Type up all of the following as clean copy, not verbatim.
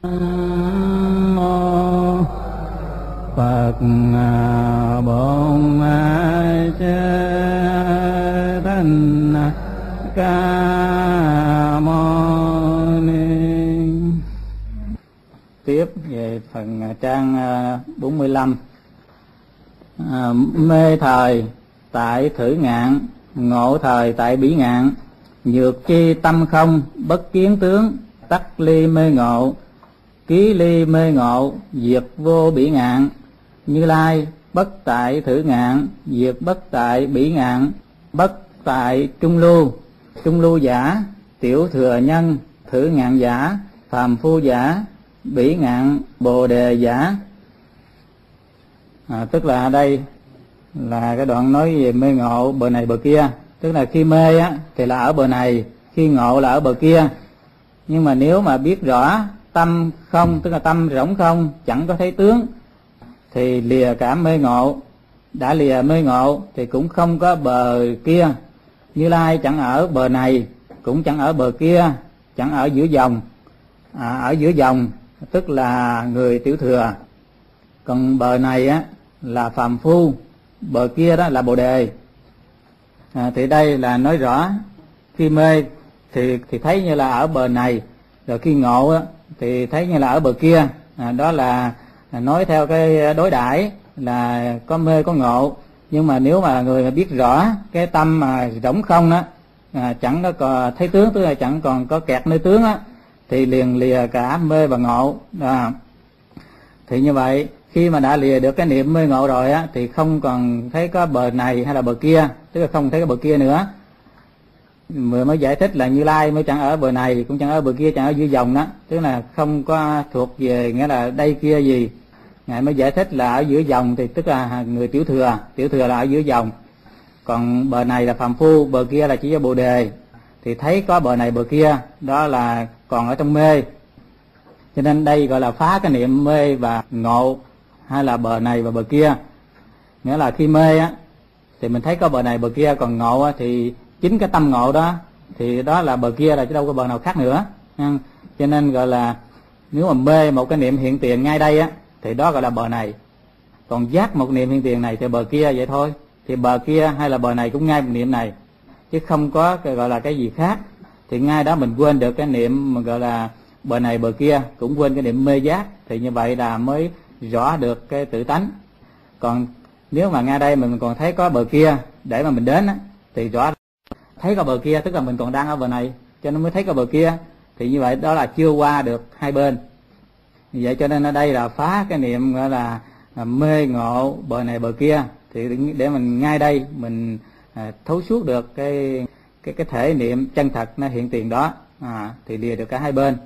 Mô Phật Bổn Sư Thích Ca Mâu Ni. Tiếp về phần trang 45. Mê thời tại thử ngạn, ngộ thời tại bỉ ngạn. Nhược chi tâm không, bất kiến tướng, tắc ly mê ngộ. Ký ly mê ngộ, diệt vô bỉ ngạn. Như Lai bất tại thử ngạn, diệt bất tại bỉ ngạn. Bất tại trung lưu, trung lưu giả, tiểu thừa nhân, thử ngạn giả, phàm phu giả, bỉ ngạn bồ đề giả. Tức là đây là cái đoạn nói về mê ngộ bờ này bờ kia. Tức là khi mê á thì là ở bờ này, khi ngộ là ở bờ kia. Nhưng mà nếu mà biết rõ tâm không, tức là tâm rỗng không, chẳng có thấy tướng, thì lìa cả mê ngộ. Đã lìa mê ngộ thì cũng không có bờ kia. Như Lai chẳng ở bờ này, cũng chẳng ở bờ kia, chẳng ở giữa dòng. Ở giữa dòng tức là người tiểu thừa. Còn bờ này á là phàm phu, bờ kia đó là bồ đề. Thì đây là nói rõ khi mê thì thấy như là ở bờ này, rồi khi ngộ á, thì thấy như là ở bờ kia. Đó là nói theo cái đối đãi là có mê có ngộ. Nhưng mà nếu mà người biết rõ cái tâm mà rỗng không đó, chẳng có còn thấy tướng, tức là chẳng còn có kẹt nơi tướng á, thì liền lìa cả mê và ngộ. Thì như vậy khi mà đã lìa được cái niệm mê ngộ rồi á, thì không còn thấy có bờ này hay là bờ kia, tức là không thấy cái bờ kia nữa. Mới giải thích là Như Lai mới chẳng ở bờ này, cũng chẳng ở bờ kia, chẳng ở giữa dòng đó, tức là không có thuộc về nghĩa là đây kia gì. Ngài mới giải thích là ở giữa dòng thì tức là người tiểu thừa, tiểu thừa là ở giữa dòng. Còn bờ này là phàm phu, bờ kia là chỉ do bồ đề. Thì thấy có bờ này bờ kia, đó là còn ở trong mê. Cho nên đây gọi là phá cái niệm mê và ngộ, hay là bờ này và bờ kia. Nghĩa là khi mê á thì mình thấy có bờ này bờ kia, còn ngộ á, thì chính cái tâm ngộ đó thì đó là bờ kia, là chứ đâu có bờ nào khác nữa. Cho nên gọi là nếu mà mê một cái niệm hiện tiền ngay đây á thì đó gọi là bờ này. Còn giác một niệm hiện tiền này thì bờ kia vậy thôi. Thì bờ kia hay là bờ này cũng ngay một niệm này, chứ không có cái gọi là cái gì khác. Thì ngay đó mình quên được cái niệm mà gọi là bờ này bờ kia, cũng quên cái niệm mê giác. Thì như vậy là mới rõ được cái tự tánh. Còn nếu mà ngay đây mình còn thấy có bờ kia để mà mình đến á, thì rõ thấy có bờ kia tức là mình còn đang ở bờ này, cho nên mới thấy có bờ kia. Thì như vậy đó là chưa qua được hai bên. Vậy cho nên ở đây là phá cái niệm gọi là mê ngộ bờ này bờ kia. Thì để mình ngay đây mình thấu suốt được cái thể niệm chân thật nó hiện tiền đó, thì lìa được cả hai bên.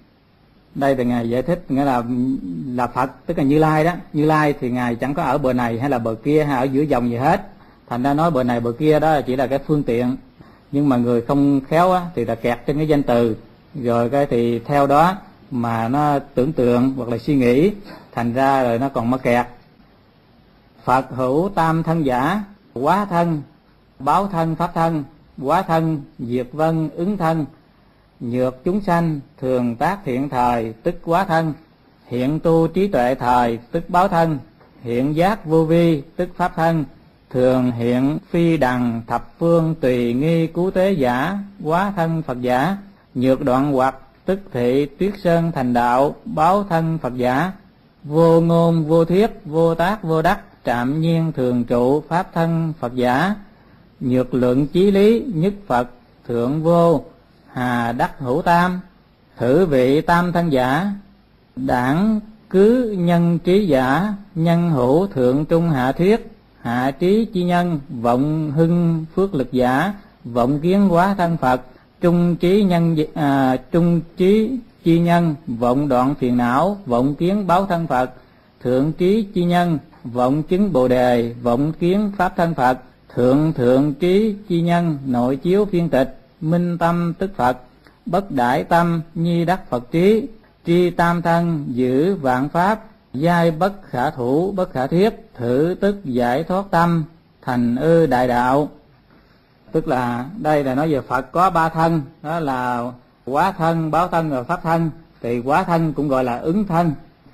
Đây thì Ngài giải thích nghĩa là Phật, tức là Như Lai đó. Như Lai thì Ngài chẳng có ở bờ này hay là bờ kia hay ở giữa dòng gì hết. Thành ra nói bờ này bờ kia đó chỉ là cái phương tiện. Nhưng mà người không khéo á, thì là kẹt trên cái danh từ. Rồi cái thì theo đó mà nó tưởng tượng hoặc là suy nghĩ, thành ra rồi nó còn mắc kẹt. Phật hữu tam thân giả, hóa thân, báo thân, pháp thân, hóa thân, diệt vân, ứng thân. Nhược chúng sanh thường tác hiện thời, tức hóa thân. Hiện tu trí tuệ thời, tức báo thân. Hiện giác vô vi, tức pháp thân. Thường hiện phi đằng thập phương tùy nghi cứu tế giả, hóa thân Phật giả. Nhược đoạn hoặc, tức thị tuyết sơn thành đạo, báo thân Phật giả. Vô ngôn vô thuyết, vô tác vô đắc, trạm nhiên thường trụ, pháp thân Phật giả. Nhược lượng chí lý, nhất Phật, thượng vô, hà đắc hữu tam. Thử vị tam thân giả, đảng cứ nhân trí giả. Nhân hữu thượng trung hạ thuyết, hạ trí chi nhân. Vọng hưng phước lực giả, vọng kiến hóa thân Phật. Trung trí chi nhân, vọng đoạn phiền não, vọng kiến báo thân Phật. Thượng trí chi nhân, vọng chứng bồ đề, vọng kiến pháp thân Phật. Thượng trí chi nhân, nội chiếu phiên tịch, minh tâm tức Phật. Bất đãi tâm, nhi đắc Phật trí. Tri tam thân, giữ vạn pháp, giai bất khả thủ, bất khả thuyết. Thử tức giải thoát tâm, thành đại đạo. Tức là đây là nói về Phật có ba thân, đó là hóa thân, báo thân và pháp thân. thì quá thân cũng gọi là ứng thân.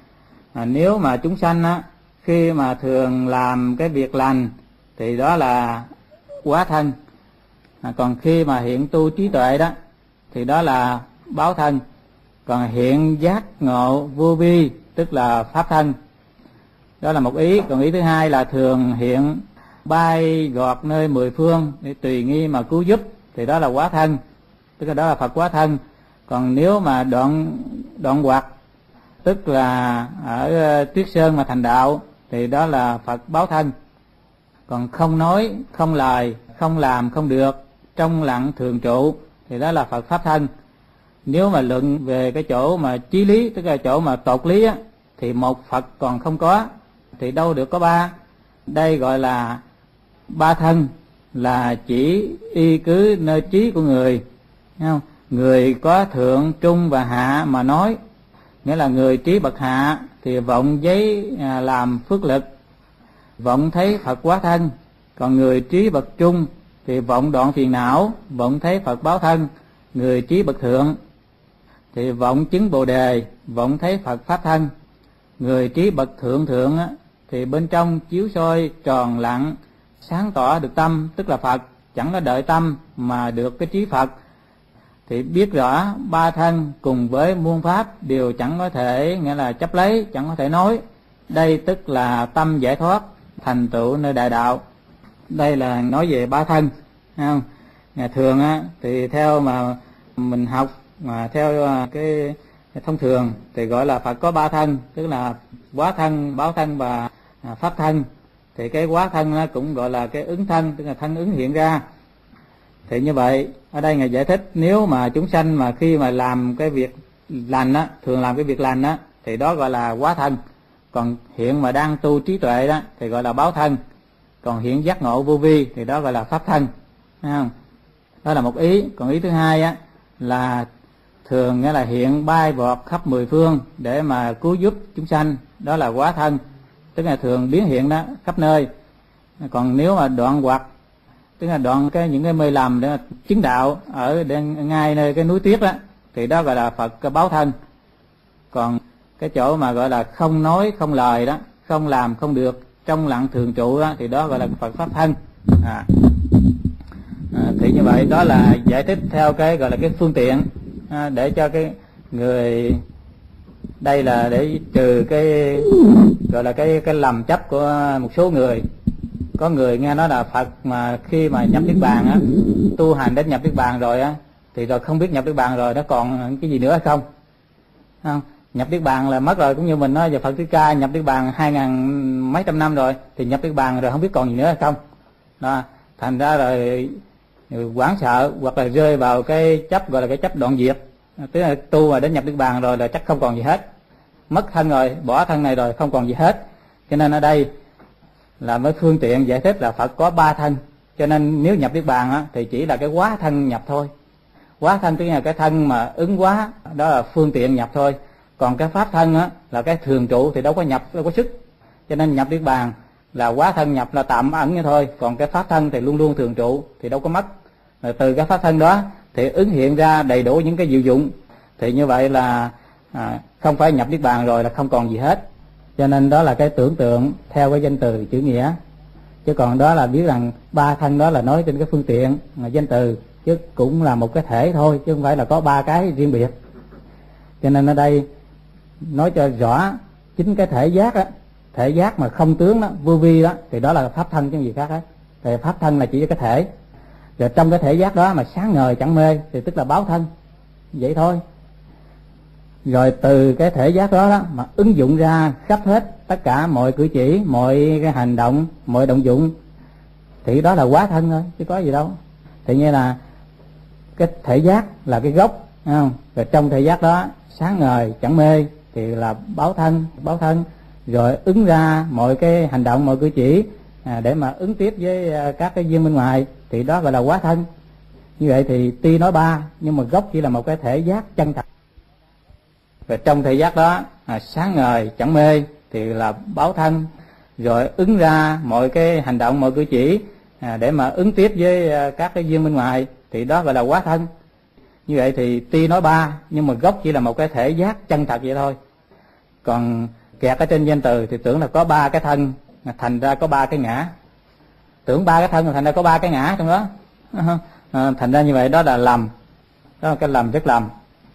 Nếu mà chúng sanh á, khi mà thường làm cái việc lành thì đó là quá thân. Còn khi mà hiện tu trí tuệ đó thì đó là báo thân. Còn hiện giác ngộ vô vi tức là pháp thân. Đó là một ý. Còn ý thứ hai là thường hiện bay gọt nơi mười phương để tùy nghi mà cứu giúp thì đó là quá thân, tức là đó là Phật quá thân. Còn nếu mà đoạn hoặc tức là ở Tuyết Sơn mà thành đạo thì đó là Phật báo thân. Còn không nói, không lời, không làm, không được, trong lặng thường trụ thì đó là Phật pháp thân. Nếu mà luận về cái chỗ mà chí lý, tức là chỗ mà tột lý á, thì một Phật còn không có thì đâu được có ba. Đây gọi là ba thân, là chỉ y cứ nơi trí của người, thấy không? Người có thượng, trung và hạ mà nói, nghĩa là người trí bậc hạ thì vọng giấy làm phước lực, vọng thấy Phật quá thân. Còn người trí bậc trung thì vọng đoạn phiền não, vọng thấy Phật báo thân. Người trí bậc thượng thì vọng chứng Bồ đề, vọng thấy Phật pháp thân. Người trí bậc thượng á, thì bên trong chiếu soi tròn lặng, sáng tỏ được tâm, tức là Phật, chẳng có đợi tâm mà được cái trí Phật. Thì biết rõ ba thân cùng với muôn pháp đều chẳng có thể, nghĩa là chấp lấy, chẳng có thể nói. Đây tức là tâm giải thoát, thành tựu nơi đại đạo. Đây là nói về ba thân, thấy không? Ngày thường á, thì theo mà mình học mà theo cái thông thường thì gọi là Phật có ba thân, tức là quá thân, báo thân và pháp thân. Thì cái quá thân nó cũng gọi là cái ứng thân, tức là thân ứng hiện ra. Thì như vậy ở đây Ngài giải thích, nếu mà chúng sanh mà khi mà làm cái việc lành á, thường làm cái việc lành á, thì đó gọi là quá thân. Còn hiện mà đang tu trí tuệ đó thì gọi là báo thân. Còn hiện giác ngộ vô vi thì đó gọi là pháp thân, thấy không? Đó là một ý. Còn ý thứ hai á là thường nghĩa là hiện bay vọt khắp mười phương để mà cứu giúp chúng sanh, đó là quá thân, tức là thường biến hiện đó khắp nơi. Còn nếu mà đoạn hoặc tức là đoạn những cái mê lầm để chứng đạo ở ngay nơi cái núi Tuyết đó thì đó gọi là Phật báo thân. Còn cái chỗ mà gọi là không nói, không lời đó, không làm, không được, trong lặng thường trụ đó thì đó gọi là Phật pháp thân. Thì như vậy đó là giải thích theo cái gọi là cái phương tiện để cho cái người, đây là để trừ cái gọi là cái lầm chấp của một số người. Có người nghe nói là Phật mà khi mà nhập niết bàn á, tu hành đến nhập niết bàn rồi á, thì rồi không biết nhập niết bàn rồi nó còn cái gì nữa hay không? Không, nhập niết bàn là mất rồi. Cũng như mình nói giờ Phật Thích Ca nhập niết bàn 2000 mấy trăm năm rồi, thì nhập niết bàn rồi không biết còn gì nữa hay không? Đó, thành ra rồi hoảng sợ hoặc là rơi vào cái chấp gọi là cái chấp đoạn diệt, tức là tu mà đến nhập niết bàn rồi là chắc không còn gì hết, mất thân rồi, bỏ thân này rồi không còn gì hết. Cho nên ở đây là với phương tiện giải thích là Phật có ba thân. Cho nên nếu nhập niết bàn á, thì chỉ là cái quá thân nhập thôi. Quá thân tức là cái thân mà ứng quá, đó là phương tiện nhập thôi. Còn cái pháp thân á, là cái thường trụ thì đâu có nhập, đâu có sức. Cho nên nhập niết bàn là quá thân nhập là tạm ẩn như thôi. Còn cái pháp thân thì luôn luôn thường trụ thì đâu có mất. Rồi từ cái pháp thân đó thì ứng hiện ra đầy đủ những cái diệu dụng. Thì như vậy là không phải nhập niết bàn rồi là không còn gì hết. Cho nên đó là cái tưởng tượng theo cái danh từ chữ nghĩa. Chứ còn đó là biết rằng ba thân đó là nói trên cái phương tiện danh từ, chứ cũng là một cái thể thôi, chứ không phải là có ba cái riêng biệt. Cho nên ở đây nói cho rõ chính cái thể giác á, thể giác mà không tướng đó, vô vi đó, thì đó là pháp thân chứ gì khác hết. Thì pháp thân là chỉ cho cái thể. Rồi trong cái thể giác đó mà sáng ngời chẳng mê thì tức là báo thân, vậy thôi. Rồi từ cái thể giác đó mà ứng dụng ra khắp hết tất cả mọi cử chỉ, mọi cái hành động, mọi động dụng thì đó là quá thân thôi, chứ có gì đâu. Thì như là cái thể giác là cái gốc, thấy không? Rồi trong thể giác đó sáng ngời chẳng mê thì là báo thân. Rồi ứng ra mọi cái hành động, mọi cử chỉ để mà ứng tiếp với các cái duyên bên ngoài thì đó gọi là quá thân. Như vậy thì tuy nói ba nhưng mà gốc chỉ là một cái thể giác chân thật. Và trong thể giác đó sáng ngời chẳng mê thì là báo thân. Rồi ứng ra mọi cái hành động, mọi cử chỉ để mà ứng tiếp với các cái duyên bên ngoài thì đó gọi là quá thân. Như vậy thì tuy nói ba nhưng mà gốc chỉ là một cái thể giác chân thật vậy thôi. Còn kẹt ở trên danh từ thì tưởng là có ba cái thân, thành ra có ba cái ngã. Tưởng ba cái thân thành ra có ba cái ngã trong đó. Thành ra như vậy đó là lầm. Đó là cái lầm rất lầm.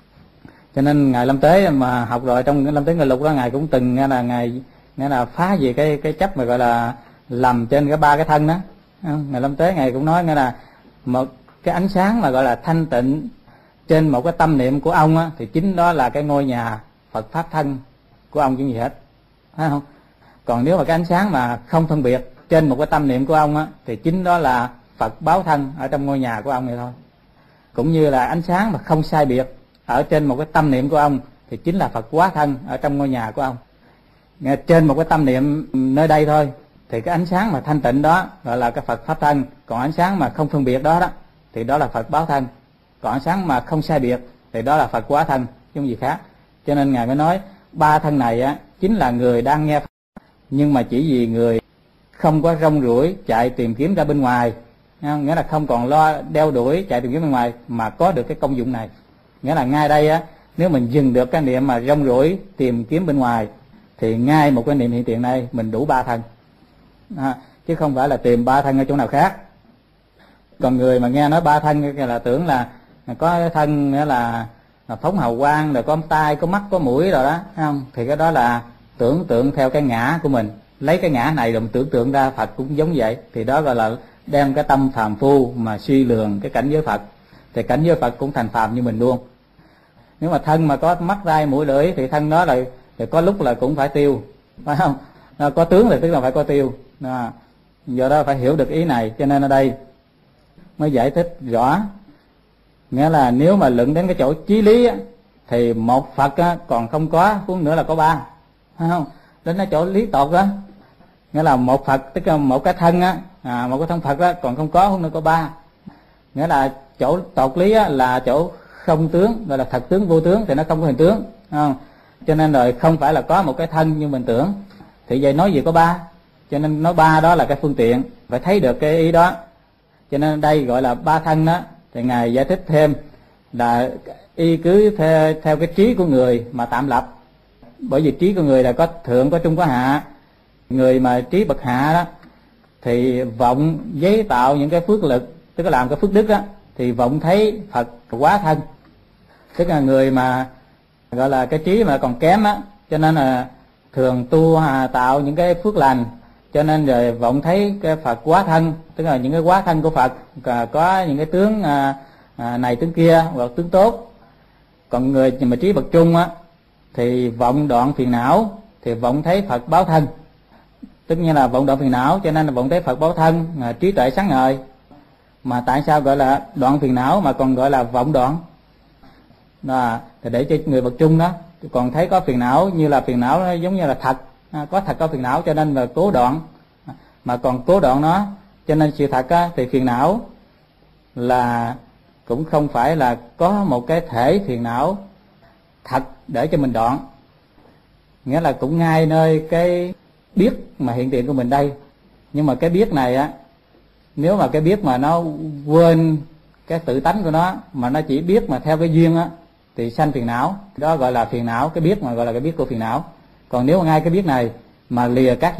Cho nên ngài Lâm Tế mà học rồi trong Lâm Tế Ngự Lục đó, ngài cũng từng nghe là phá về cái chấp mà gọi là lầm trên cái ba cái thân đó. Ngài Lâm Tế ngài cũng nói nghe là một cái ánh sáng mà gọi là thanh tịnh trên một cái tâm niệm của ông á, thì chính đó là cái ngôi nhà Phật pháp thân của ông chứ gì hết, thấy không? Còn nếu mà cái ánh sáng mà không phân biệt trên một cái tâm niệm của ông á, thì chính đó là Phật báo thân ở trong ngôi nhà của ông này thôi. Cũng như là ánh sáng mà không sai biệt ở trên một cái tâm niệm của ông thì chính là Phật quá thân ở trong ngôi nhà của ông. Trên một cái tâm niệm nơi đây thôi thì cái ánh sáng mà thanh tịnh đó gọi là cái Phật pháp thân. Còn ánh sáng mà không phân biệt đó thì đó là Phật báo thân. Còn ánh sáng mà không sai biệt thì đó là Phật quá thân, chứ không gì khác. Cho nên ngài mới nói ba thân này á chính là người đang nghe Pháp, nhưng mà chỉ vì người không có rong ruổi chạy tìm kiếm ra bên ngoài, nghĩa là không còn lo đeo đuổi chạy tìm kiếm bên ngoài mà có được cái công dụng này. Nghĩa là ngay đây á, nếu mình dừng được cái niệm mà rong ruổi tìm kiếm bên ngoài thì ngay một cái niệm hiện tiền này mình đủ ba thân, chứ không phải là tìm ba thân ở chỗ nào khác. Còn người mà nghe nói ba thân là tưởng là có thân nghĩa là phóng hào quang, rồi có tai, có mắt, có mũi rồi đó, không? Thì cái đó là tưởng tượng theo cái ngã của mình, lấy cái ngã này rồi mình tưởng tượng ra Phật cũng giống vậy, thì đó gọi là đem cái tâm phàm phu mà suy lường cái cảnh giới Phật, thì cảnh giới Phật cũng thành phàm như mình luôn. Nếu mà thân mà có mắt, tai, mũi, lưỡi thì thân đó là có lúc là cũng phải tiêu, phải không? Có tướng thì tức là phải có tiêu. Do đó phải hiểu được ý này, cho nên ở đây mới giải thích rõ. Nghĩa là nếu mà luận đến cái chỗ chí lý á, thì một Phật á, còn không có, huống nữa là có ba, phải không? Đến cái chỗ lý tột đó, nghĩa là một Phật tức là một cái thân á, một cái thân Phật đó còn không có, huống nữa có ba. Nghĩa là chỗ tột lý á, là chỗ không tướng, gọi là thật tướng vô tướng, thì nó không có hình tướng, không? Cho nên rồi không phải là có một cái thân như mình tưởng. Thì vậy nói gì có ba, cho nên nói ba đó là cái phương tiện, phải thấy được cái ý đó. Cho nên đây gọi là ba thân đó. Thì ngài giải thích thêm là y cứ theo cái trí của người mà tạm lập. Bởi vì trí của người là có thượng, có trung, có hạ. Người mà trí bậc hạ đó thì vọng giấy tạo những cái phước lực, tức là làm cái phước đức đó, thì vọng thấy Phật quá thân. Tức là người mà gọi là cái trí mà còn kém á, cho nên là thường tu tạo những cái phước lành, cho nên rồi vọng thấy cái Phật quá thân, tức là những cái quá thân của Phật có những cái tướng này tướng kia hoặc tướng tốt. Còn người mà trí bậc trung á thì vọng đoạn phiền não, thì vọng thấy Phật báo thân, tất nhiên là vọng đoạn phiền não, cho nên là vọng thấy Phật báo thân, trí tuệ sáng ngời. Mà tại sao gọi là đoạn phiền não mà còn gọi là vọng đoạn đó, thì để cho người bậc trung đó còn thấy có phiền não, như là phiền não nó giống như là thật, có thật có phiền não, cho nên là cố đoạn, mà còn cố đoạn nó, cho nên sự thật á, thì phiền não là cũng không phải là có một cái thể phiền não thật để cho mình đoạn. Nghĩa là cũng ngay nơi cái biết mà hiện tiền của mình đây. Nhưng mà cái biết này á, nếu mà cái biết mà nó quên cái tự tánh của nó, mà nó chỉ biết mà theo cái duyên á, thì sanh phiền não. Đó gọi là phiền não, cái biết mà gọi là cái biết của phiền não. Còn nếu mà ngay cái biết này mà lìa các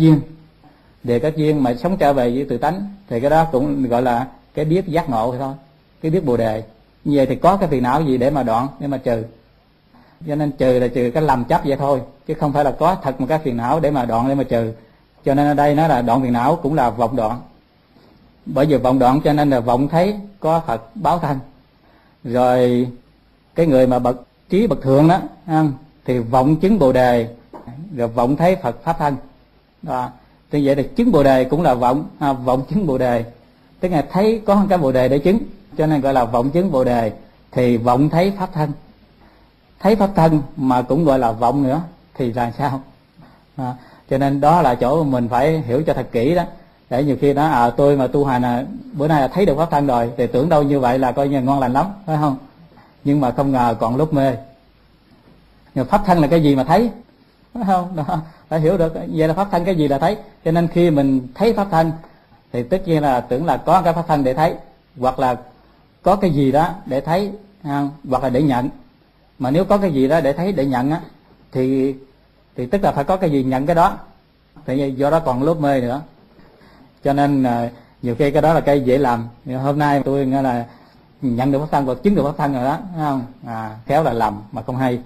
duyên mà sống trở về với tự tánh, thì cái đó cũng gọi là cái biết giác ngộ thôi, cái biết bồ đề. Như vậy thì có cái phiền não gì để mà đoạn, để mà trừ. Cho nên trừ là trừ cái lầm chấp vậy thôi, chứ không phải là có thật một cái phiền não để mà đoạn, để mà trừ. Cho nên ở đây nó là đoạn phiền não cũng là vọng đoạn. Bởi vì vọng đoạn cho nên là vọng thấy có Phật báo thân. Rồi cái người mà bậc trí bậc thượng đó thì vọng chứng bồ đề, rồi vọng thấy Phật pháp thân đó. Thì vậy thì chứng bồ đề cũng là vọng, vọng chứng bồ đề, tức là thấy có cái bồ đề để chứng, cho nên gọi là vọng chứng bồ đề. Thì vọng thấy pháp thân, thấy pháp thân mà cũng gọi là vọng nữa thì là sao? Cho nên đó là chỗ mình phải hiểu cho thật kỹ đó. Để nhiều khi đó tôi mà tu hành bữa nay là thấy được pháp thân rồi, thì tưởng đâu như vậy là coi như ngon lành lắm, phải không? Nhưng mà không ngờ còn lúc mê. Nhưng pháp thân là cái gì mà thấy, phải không? Đó, phải hiểu được vậy là pháp thân cái gì là thấy. Cho nên khi mình thấy pháp thân thì tất nhiên là tưởng là có cái pháp thân để thấy, hoặc là có cái gì đó để thấy, không? Hoặc là để nhận. Mà nếu có cái gì đó để thấy, để nhận á, thì tức là phải có cái gì nhận cái đó. Thì do đó còn lớp mê nữa. Cho nên nhiều khi cái đó là cái dễ làm. Hôm nay tôi nghe là nhận được pháp thân hoặc chứng được pháp thân rồi đó, thấy không? Khéo là lầm mà không hay.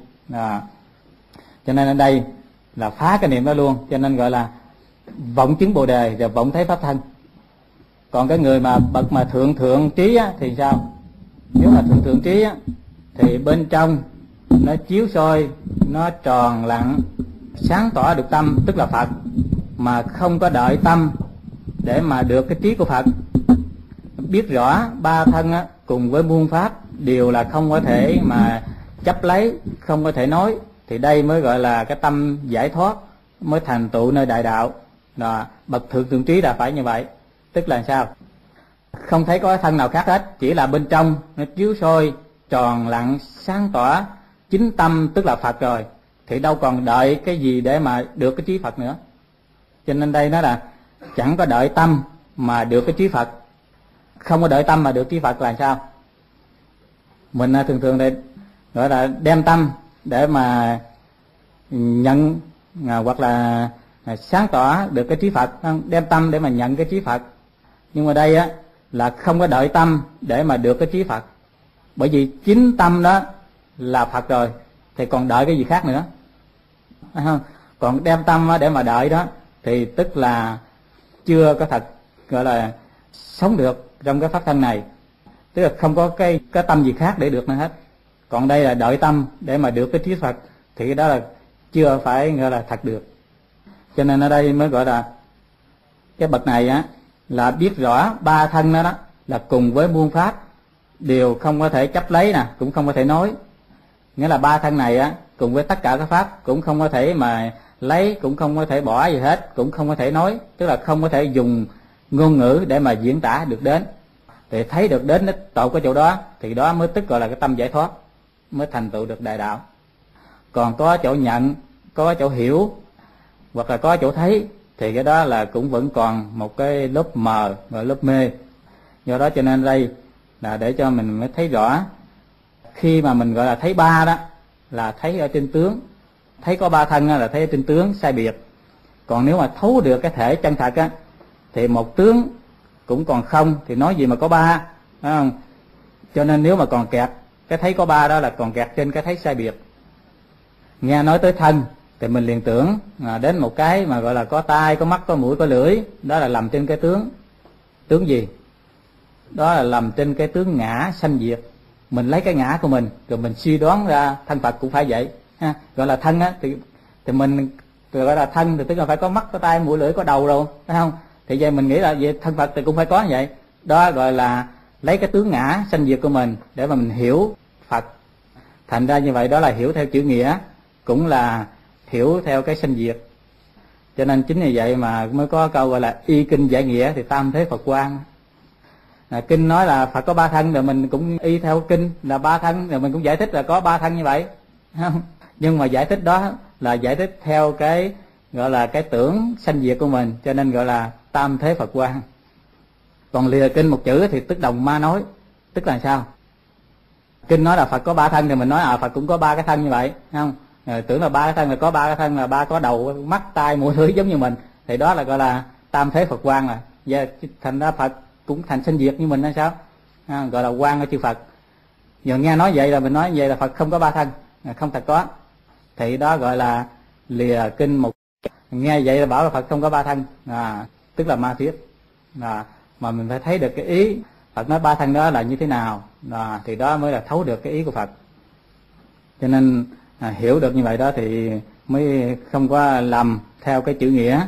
Cho nên ở đây là phá cái niệm đó luôn. Cho nên gọi là vọng chứng Bồ Đề rồi vọng thấy pháp thân. Còn cái người mà bậc mà thượng trí á, thì sao? Nếu mà thượng trí á, thì bên trong nó chiếu soi, nó tròn lặng, sáng tỏ được tâm, tức là Phật, mà không có đợi tâm để mà được cái trí của Phật. Biết rõ ba thân á, cùng với muôn pháp đều là không có thể mà chấp lấy, không có thể nói, thì đây mới gọi là cái tâm giải thoát, mới thành tựu nơi đại đạo. Đó, bậc thượng trí là phải như vậy. Tức là sao? Không thấy có cái thân nào khác hết, chỉ là bên trong nó chiếu soi tròn lặng sáng tỏ chính tâm, tức là Phật rồi, thì đâu còn đợi cái gì để mà được cái trí Phật nữa. Cho nên đây nó là chẳng có đợi tâm mà được cái trí Phật. Không có đợi tâm mà được trí Phật là sao? Mình thường đây gọi là đem tâm để mà nhận hoặc là sáng tỏ được cái trí Phật, đem tâm để mà nhận cái trí Phật. Nhưng mà đây á là không có đợi tâm để mà được cái trí Phật, bởi vì chính tâm đó là Phật rồi, thì còn đợi cái gì khác nữa, phải không? Còn đem tâm để mà đợi đó thì tức là chưa có thật gọi là sống được trong cái pháp thân này, tức là không có cái tâm gì khác để được nữa hết. Còn đây là đợi tâm để mà được cái trí Phật, thì cái đó là chưa phải gọi là thật được. Cho nên ở đây mới gọi là cái bậc này á là biết rõ ba thân đó, là cùng với muôn pháp đều không có thể chấp lấy nè, cũng không có thể nói. Nghĩa là ba thân này á cùng với tất cả các pháp cũng không có thể mà lấy, cũng không có thể bỏ gì hết, cũng không có thể nói, tức là không có thể dùng ngôn ngữ để mà diễn tả được đến. Thì thấy được đến đích tột cái chỗ đó, thì đó mới tức gọi là cái tâm giải thoát, mới thành tựu được đại đạo. Còn có chỗ nhận, có chỗ hiểu, hoặc là có chỗ thấy, thì cái đó là cũng vẫn còn một cái lớp mờ và lớp mê. Do đó cho nên đây là để cho mình mới thấy rõ. Khi mà mình gọi là thấy ba đó là thấy ở trên tướng, thấy có ba thân là thấy ở trên tướng sai biệt. Còn nếu mà thấu được cái thể chân thật á, thì một tướng cũng còn không, thì nói gì mà có ba, phải không? Cho nên nếu mà còn kẹt cái thấy có ba đó là còn kẹt trên cái thấy sai biệt. Nghe nói tới thân thì mình liền tưởng đến một cái mà gọi là có tai, có mắt, có mũi, có lưỡi, đó là nằm trên cái tướng. Tướng gì? Đó là nằm trên cái tướng ngã sanh diệt. Mình lấy cái ngã của mình rồi mình suy đoán ra thân Phật cũng phải vậy ha. Gọi là thân á, thì mình gọi là thân thì tức là phải có mắt, có tai, mũi, lưỡi, có đầu rồi, phải không? Thì vậy mình nghĩ là về thân Phật thì cũng phải có như vậy. Đó gọi là lấy cái tướng ngã sanh diệt của mình để mà mình hiểu Phật. Thành ra như vậy đó là hiểu theo chữ nghĩa, cũng là hiểu theo cái sanh diệt. Cho nên chính vì vậy mà mới có câu gọi là y kinh giải nghĩa thì tam thế Phật quan. Kinh nói là Phật có ba thân, rồi mình cũng y theo kinh là ba thân, rồi mình cũng giải thích là có ba thân như vậy, không? Nhưng mà giải thích đó là giải thích theo cái gọi là cái tưởng sanh diệt của mình, cho nên gọi là tam thế Phật quan. Còn lìa kinh một chữ thì tức đồng ma nói. Tức là sao? Kinh nói là Phật có ba thân thì mình nói Phật cũng có ba cái thân như vậy, không? Tưởng là ba cái thân là có ba cái thân, là ba có đầu, mắt, tai, mũi, lưỡi giống như mình, thì đó là gọi là tam thế Phật quan. Là và thành ra Phật cũng thành sanh diệt như mình hay sao? Gọi là quan ở chư Phật. Giờ nghe nói vậy là mình nói vậy là Phật không có ba thân, không thật có, thì đó gọi là lìa kinh một. Nghe vậy là bảo là Phật không có ba thân, tức là ma thuyết. Mà mình phải thấy được cái ý Phật nói ba thân đó là như thế nào, thì đó mới là thấu được cái ý của Phật. Cho nên hiểu được như vậy đó thì mới không có lầm theo cái chữ nghĩa.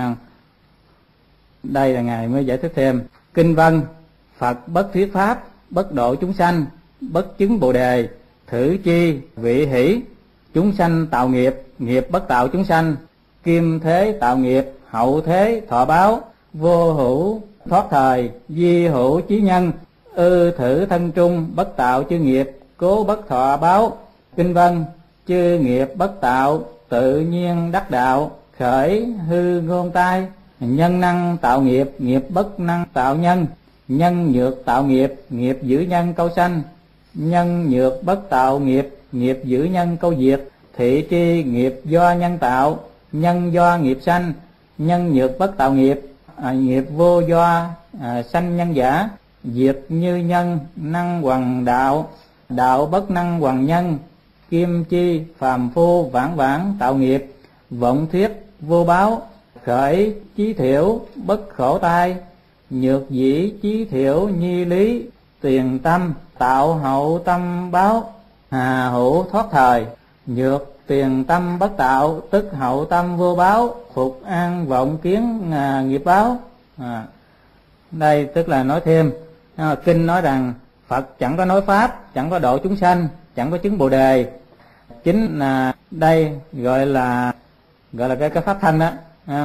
Đây là Ngài mới giải thích thêm. Kinh văn: Phật bất thuyết pháp, bất độ chúng sanh, bất chứng Bồ Đề, thử chi vị hỷ. Chúng sanh tạo nghiệp, nghiệp bất tạo chúng sanh. Kim thế tạo nghiệp, hậu thế thọ báo. Vô hữu thoát thời, di hữu chí nhân. Ư thử thân trung, bất tạo chư nghiệp, cố bất thọ báo. Kinh văn: chư nghiệp bất tạo, tự nhiên đắc đạo. Khởi hư ngôn tai, nhân năng tạo nghiệp, nghiệp bất năng tạo nhân. Nhân nhược tạo nghiệp, nghiệp giữ nhân câu sanh. nhân nhược bất tạo nghiệp, nghiệp giữ nhân câu diệt. Thị tri nghiệp do nhân tạo, nhân do nghiệp sanh. Nhân nhược bất tạo nghiệp, nghiệp vô do sanh nhân giả. Diệt như nhân, năng hoằng đạo, đạo bất năng hoằng nhân. Kim chi phàm phu vãng vãng tạo nghiệp, vọng thuyết vô báo. Khởi chí thiểu bất khổ tai, nhược dĩ chí thiểu nhi lý. Tiền tâm tạo hậu tâm báo, hà hữu thoát thời. Nhược tiền tâm bất tạo, tức hậu tâm vô báo. Phục an vọng kiến nghiệp báo. Đây tức là nói thêm, kinh nói rằng Phật chẳng có nói pháp, chẳng có độ chúng sanh, chẳng có chứng Bồ Đề. Chính là đây gọi là cái pháp thanh đó.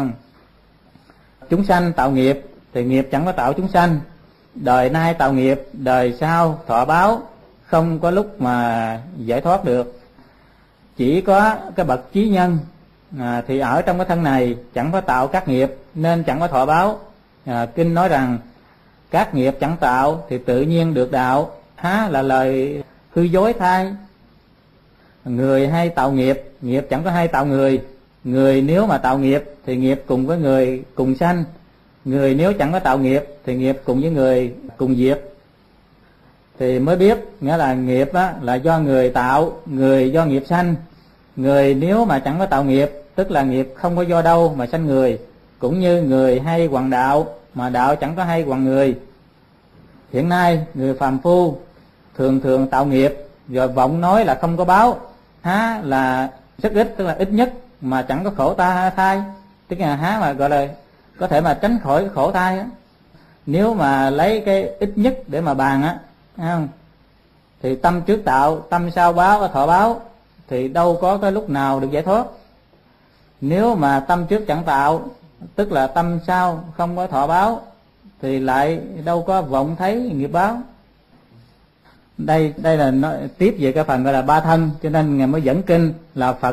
Chúng sanh tạo nghiệp thì nghiệp chẳng có tạo chúng sanh. Đời nay tạo nghiệp, đời sau thọ báo, không có lúc mà giải thoát được. Chỉ có cái bậc chí nhân thì ở trong cái thân này chẳng có tạo các nghiệp nên chẳng có thọ báo. Kinh nói rằng các nghiệp chẳng tạo thì tự nhiên được đạo, há là lời hư dối thay. Người hay tạo nghiệp, nghiệp chẳng có hay tạo người. Người nếu mà tạo nghiệp thì nghiệp cùng với người cùng sanh. Người nếu chẳng có tạo nghiệp thì nghiệp cùng với người cùng diệt. Thì mới biết nghĩa là nghiệp là do người tạo, người do nghiệp sanh. Người nếu mà chẳng có tạo nghiệp, tức là nghiệp không có do đâu mà sanh người. Cũng như người hay hoằng đạo, mà đạo chẳng có hay hoằng người. Hiện nay người phàm phu thường tạo nghiệp, rồi vọng nói là không có báo, há là rất ít, tức là ít nhất mà chẳng có khổ thai. Tức là há mà gọi là có thể mà tránh khỏi khổ thai á. Nếu mà lấy cái ít nhất để mà bàn á, không? Thì tâm trước tạo, tâm sau báo, thọ báo, thì đâu có cái lúc nào được giải thoát. Nếu mà tâm trước chẳng tạo, tức là tâm sau không có thọ báo, thì lại đâu có vọng thấy nghiệp báo. Đây là tiếp về cái phần gọi là ba thân, cho nên Ngài mới dẫn kinh là Phật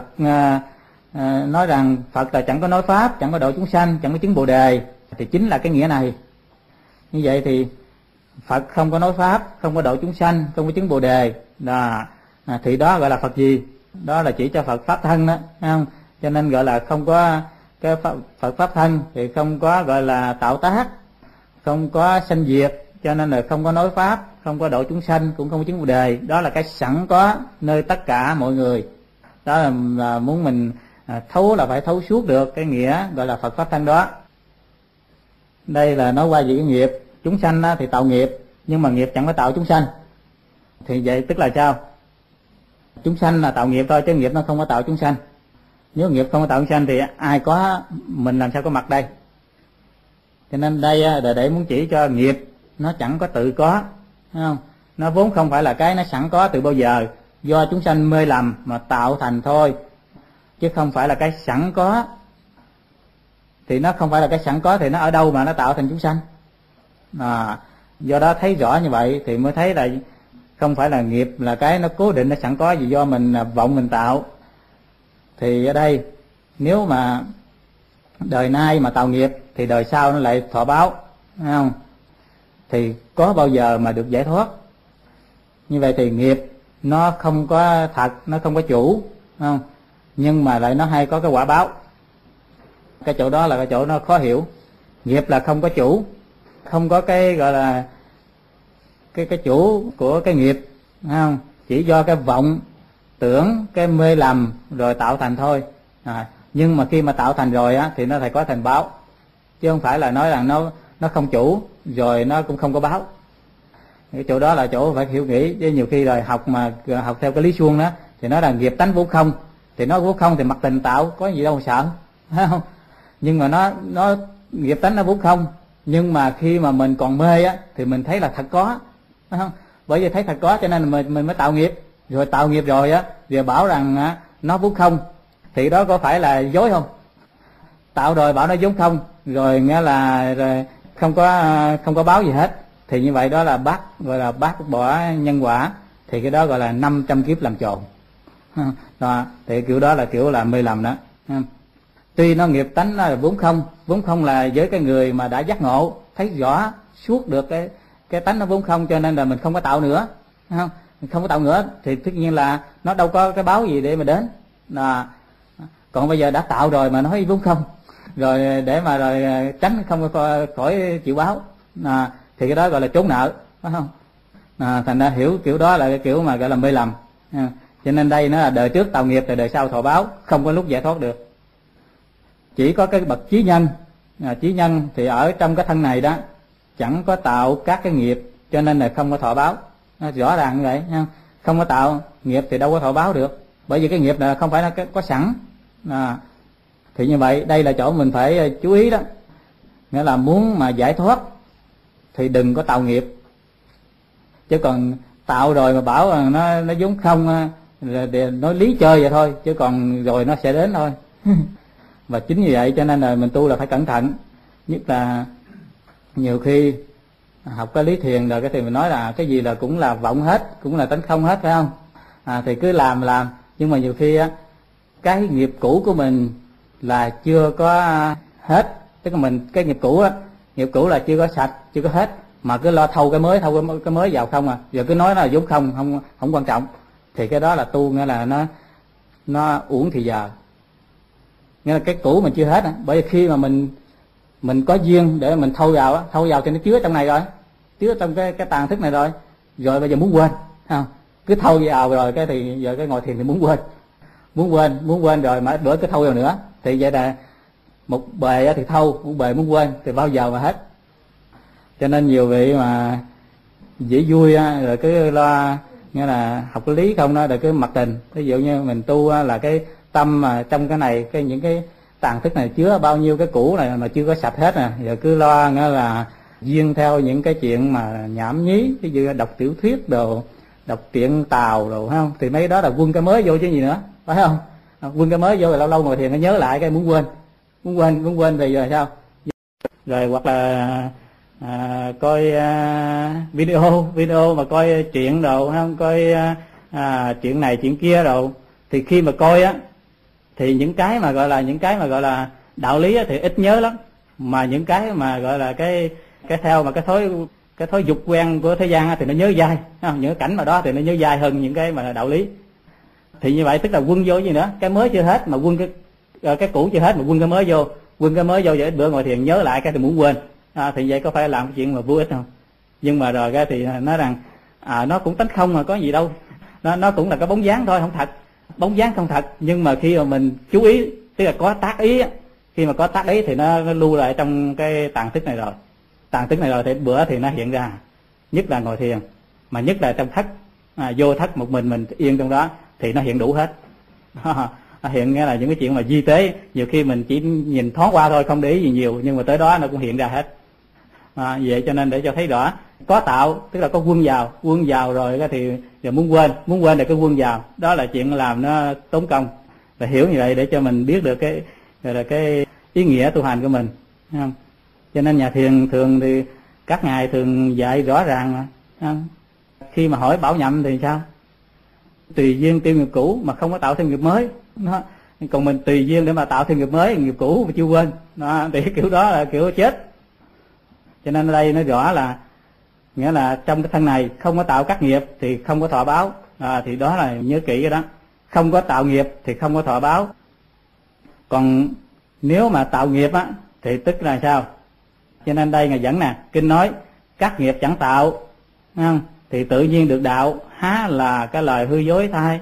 nói rằng Phật là chẳng có nói pháp, chẳng có độ chúng sanh, chẳng có chứng Bồ Đề. Thì chính là cái nghĩa này. Như vậy thì Phật không có nói pháp, không có độ chúng sanh, không có chứng Bồ Đề, thì đó gọi là Phật gì? Đó là chỉ cho Phật pháp thân đó, không? Cho nên gọi là không có cái Phật pháp thân thì không có gọi là tạo tác, không có sanh diệt, cho nên là không có nói pháp, không có độ chúng sanh, cũng không có chứng Bồ Đề. Đó là cái sẵn có nơi tất cả mọi người. Đó là muốn mình thấu là phải thấu suốt được cái nghĩa gọi là Phật pháp thân đó. Đây là nói qua về cái nghiệp. Chúng sanh thì tạo nghiệp, nhưng mà nghiệp chẳng có tạo chúng sanh. Thì vậy tức là sao? Chúng sanh là tạo nghiệp thôi, chứ nghiệp nó không có tạo chúng sanh. Nếu nghiệp không có tạo chúng sanh thì ai có, mình làm sao có mặt đây? Cho nên đây là để muốn chỉ cho nghiệp nó chẳng có tự có, thấy không? Nó vốn không phải là cái nó sẵn có từ bao giờ, do chúng sanh mê lầm mà tạo thành thôi, chứ không phải là cái sẵn có. Thì nó không phải là cái sẵn có thì nó ở đâu mà nó tạo thành chúng sanh? Do đó thấy rõ như vậy thì mới thấy là không phải là nghiệp là cái nó cố định, nó sẵn có gì do mình vọng mình tạo. Thì ở đây nếu mà đời nay mà tạo nghiệp thì đời sau nó lại thọ báo, thấy không? Thì có bao giờ mà được giải thoát? Như vậy thì nghiệp nó không có thật, nó không có chủ, không? Nhưng mà lại nó hay có cái quả báo. Cái chỗ đó là cái chỗ nó khó hiểu. Nghiệp là không có chủ, không có cái gọi là cái chủ của cái nghiệp, không? Chỉ do cái vọng tưởng, cái mê lầm rồi tạo thành thôi. Nhưng mà khi mà tạo thành rồi á thì nó phải có thành báo, chứ không phải là nói rằng nó không chủ rồi nó cũng không có báo. Cái chỗ đó là chỗ phải hiểu nghĩ, chứ nhiều khi rồi học theo cái lý suông đó thì nói là nghiệp tánh vô không, thì nó vô không thì mặc tình tạo, có gì đâu mà sợ, phải không? Nhưng mà nó nghiệp tánh nó vô không, nhưng mà khi mà mình còn mê á thì mình thấy là thật có, phải không? Bởi vì thấy thật có cho nên mình mới tạo nghiệp. Rồi tạo nghiệp rồi á, giờ bảo rằng nó vốn không, thì đó có phải là dối không? Tạo rồi bảo nó vốn không, rồi nghĩa là rồi không có báo gì hết, thì như vậy đó là gọi là bác bỏ nhân quả, thì cái đó gọi là 500 kiếp làm tròn. Đó, thì kiểu đó là kiểu là mê lầm đó. Tuy nó nghiệp tánh nó là vốn không là với cái người mà đã giác ngộ, thấy rõ suốt được cái tánh nó vốn không, cho nên là mình không có tạo nữa, không? không có tạo nữa thì tất nhiên là nó đâu có cái báo gì để mà đến. Còn bây giờ đã tạo rồi mà nói vốn không, rồi để mà rồi tránh không khỏi chịu báo, thì cái đó gọi là trốn nợ, phải không? Thành ra hiểu kiểu đó là cái kiểu mà gọi là mê lầm. Cho nên đây nó là đời trước tạo nghiệp thì đời sau thọ báo, không có lúc giải thoát được. Chỉ có cái bậc chí nhân, chí nhân thì ở trong cái thân này đó chẳng có tạo các cái nghiệp, cho nên là không có thọ báo. Nó rõ ràng như vậy, không có tạo nghiệp thì đâu có thọ báo được, bởi vì cái nghiệp là không phải là có sẵn. Thì như vậy đây là chỗ mình phải chú ý đó, nghĩa là muốn mà giải thoát thì đừng có tạo nghiệp, chứ còn tạo rồi mà bảo nó vốn không để nói lý chơi vậy thôi, chứ còn rồi nó sẽ đến thôi. Và chính vì vậy cho nên là mình tu là phải cẩn thận, nhất là nhiều khi học cái lý thiền rồi cái thì mình nói là cái gì là cũng là vọng hết, cũng là tánh không hết, phải không? Thì cứ làm, nhưng mà nhiều khi cái nghiệp cũ của mình là chưa có hết, tức là mình cái nghiệp cũ là chưa có sạch, chưa có hết, mà cứ lo thâu cái mới vào không giờ cứ nói nó là vốn không quan trọng, thì cái đó là tu, nghĩa là nó uổng thì giờ, nghĩa là cái cũ mình chưa hết. Bởi vì khi mà mình có duyên để mình thâu vào thì nó chứa trong này rồi, chứa trong cái tàn thức này rồi bây giờ muốn quên, không? Cứ thâu vào rồi cái thì giờ cái ngồi thiền thì muốn quên rồi mà bữa cứ thâu vào nữa, thì vậy là một bề thì thâu, một bề muốn quên thì bao giờ mà hết. Cho nên nhiều vị mà dễ vui rồi cứ lo, nghĩa là học lý không đó, rồi cứ mặc tình. Ví dụ như mình tu là cái tâm mà trong cái này, những cái tàn thức này chứa bao nhiêu cái cũ này mà chưa có sạch hết giờ cứ lo nghĩa là duyên theo những cái chuyện mà nhảm nhí, ví dụ đọc tiểu thuyết đồ, đọc truyện Tào đồ, phải không? Thì mấy đó là quân cái mới vô chứ gì nữa, phải không? Quân cái mới vô rồi lâu lâu ngồi thiền nó nhớ lại cái muốn quên thì giờ sao? Rồi hoặc là coi video mà coi chuyện đồ, không? Coi chuyện này chuyện kia đồ, thì khi mà coi thì những cái mà gọi là đạo lý thì ít nhớ lắm, mà những cái mà gọi là cái theo mà cái thói dục quen của thế gian thì nó nhớ dai, không? Những cái cảnh mà đó thì nó nhớ dai hơn những cái mà đạo lý. Thì như vậy tức là quân vô gì nữa, cái mới chưa hết mà quân cái cũ chưa hết mà quân cái mới vô vậy ít bữa ngồi thiền nhớ lại cái thì muốn quên, thì vậy có phải làm cái chuyện mà vô ích không? Nhưng mà rồi cái thì nói rằng nó cũng tánh không mà có gì đâu, nó cũng là cái bóng dáng thôi, không thật, bóng dáng không thật. Nhưng mà khi mà mình chú ý, tức là có tác ý, khi mà có tác ý thì nó lưu lại trong cái tàn thức này rồi, thì bữa thì nó hiện ra, nhất là ngồi thiền, mà nhất là trong thất, vô thất một mình yên trong đó thì nó hiện đủ hết. Hiện nghĩa là những cái chuyện mà di tế, nhiều khi mình chỉ nhìn thoáng qua thôi, không để ý gì nhiều, nhưng mà tới đó nó cũng hiện ra hết. Vậy cho nên để cho thấy rõ, có tạo tức là có quân vào rồi cái thì giờ muốn quên để cái quân vào, đó là chuyện làm nó tốn công. Và hiểu như vậy để cho mình biết được cái gọi là cái ý nghĩa tu hành của mình, không? Cho nên nhà thiền thường thì các ngài thường dạy rõ ràng mà, không? Khi mà hỏi bảo nhậm thì sao? Tùy duyên tiêu nghiệp cũ mà không có tạo thêm nghiệp mới. Còn mình tùy duyên để mà tạo thêm nghiệp mới, nghiệp cũ mà chưa quên, thì kiểu đó là kiểu chết. Cho nên ở đây nó rõ là nghĩa là trong cái thân này không có tạo các nghiệp thì không có thọ báo, thì đó là nhớ kỹ cái đó, không có tạo nghiệp thì không có thọ báo. Còn nếu mà tạo nghiệp thì tức là sao? Cho nên đây ngài dẫn kinh nói các nghiệp chẳng tạo, không? Thì tự nhiên được đạo, há là cái lời hư dối thay.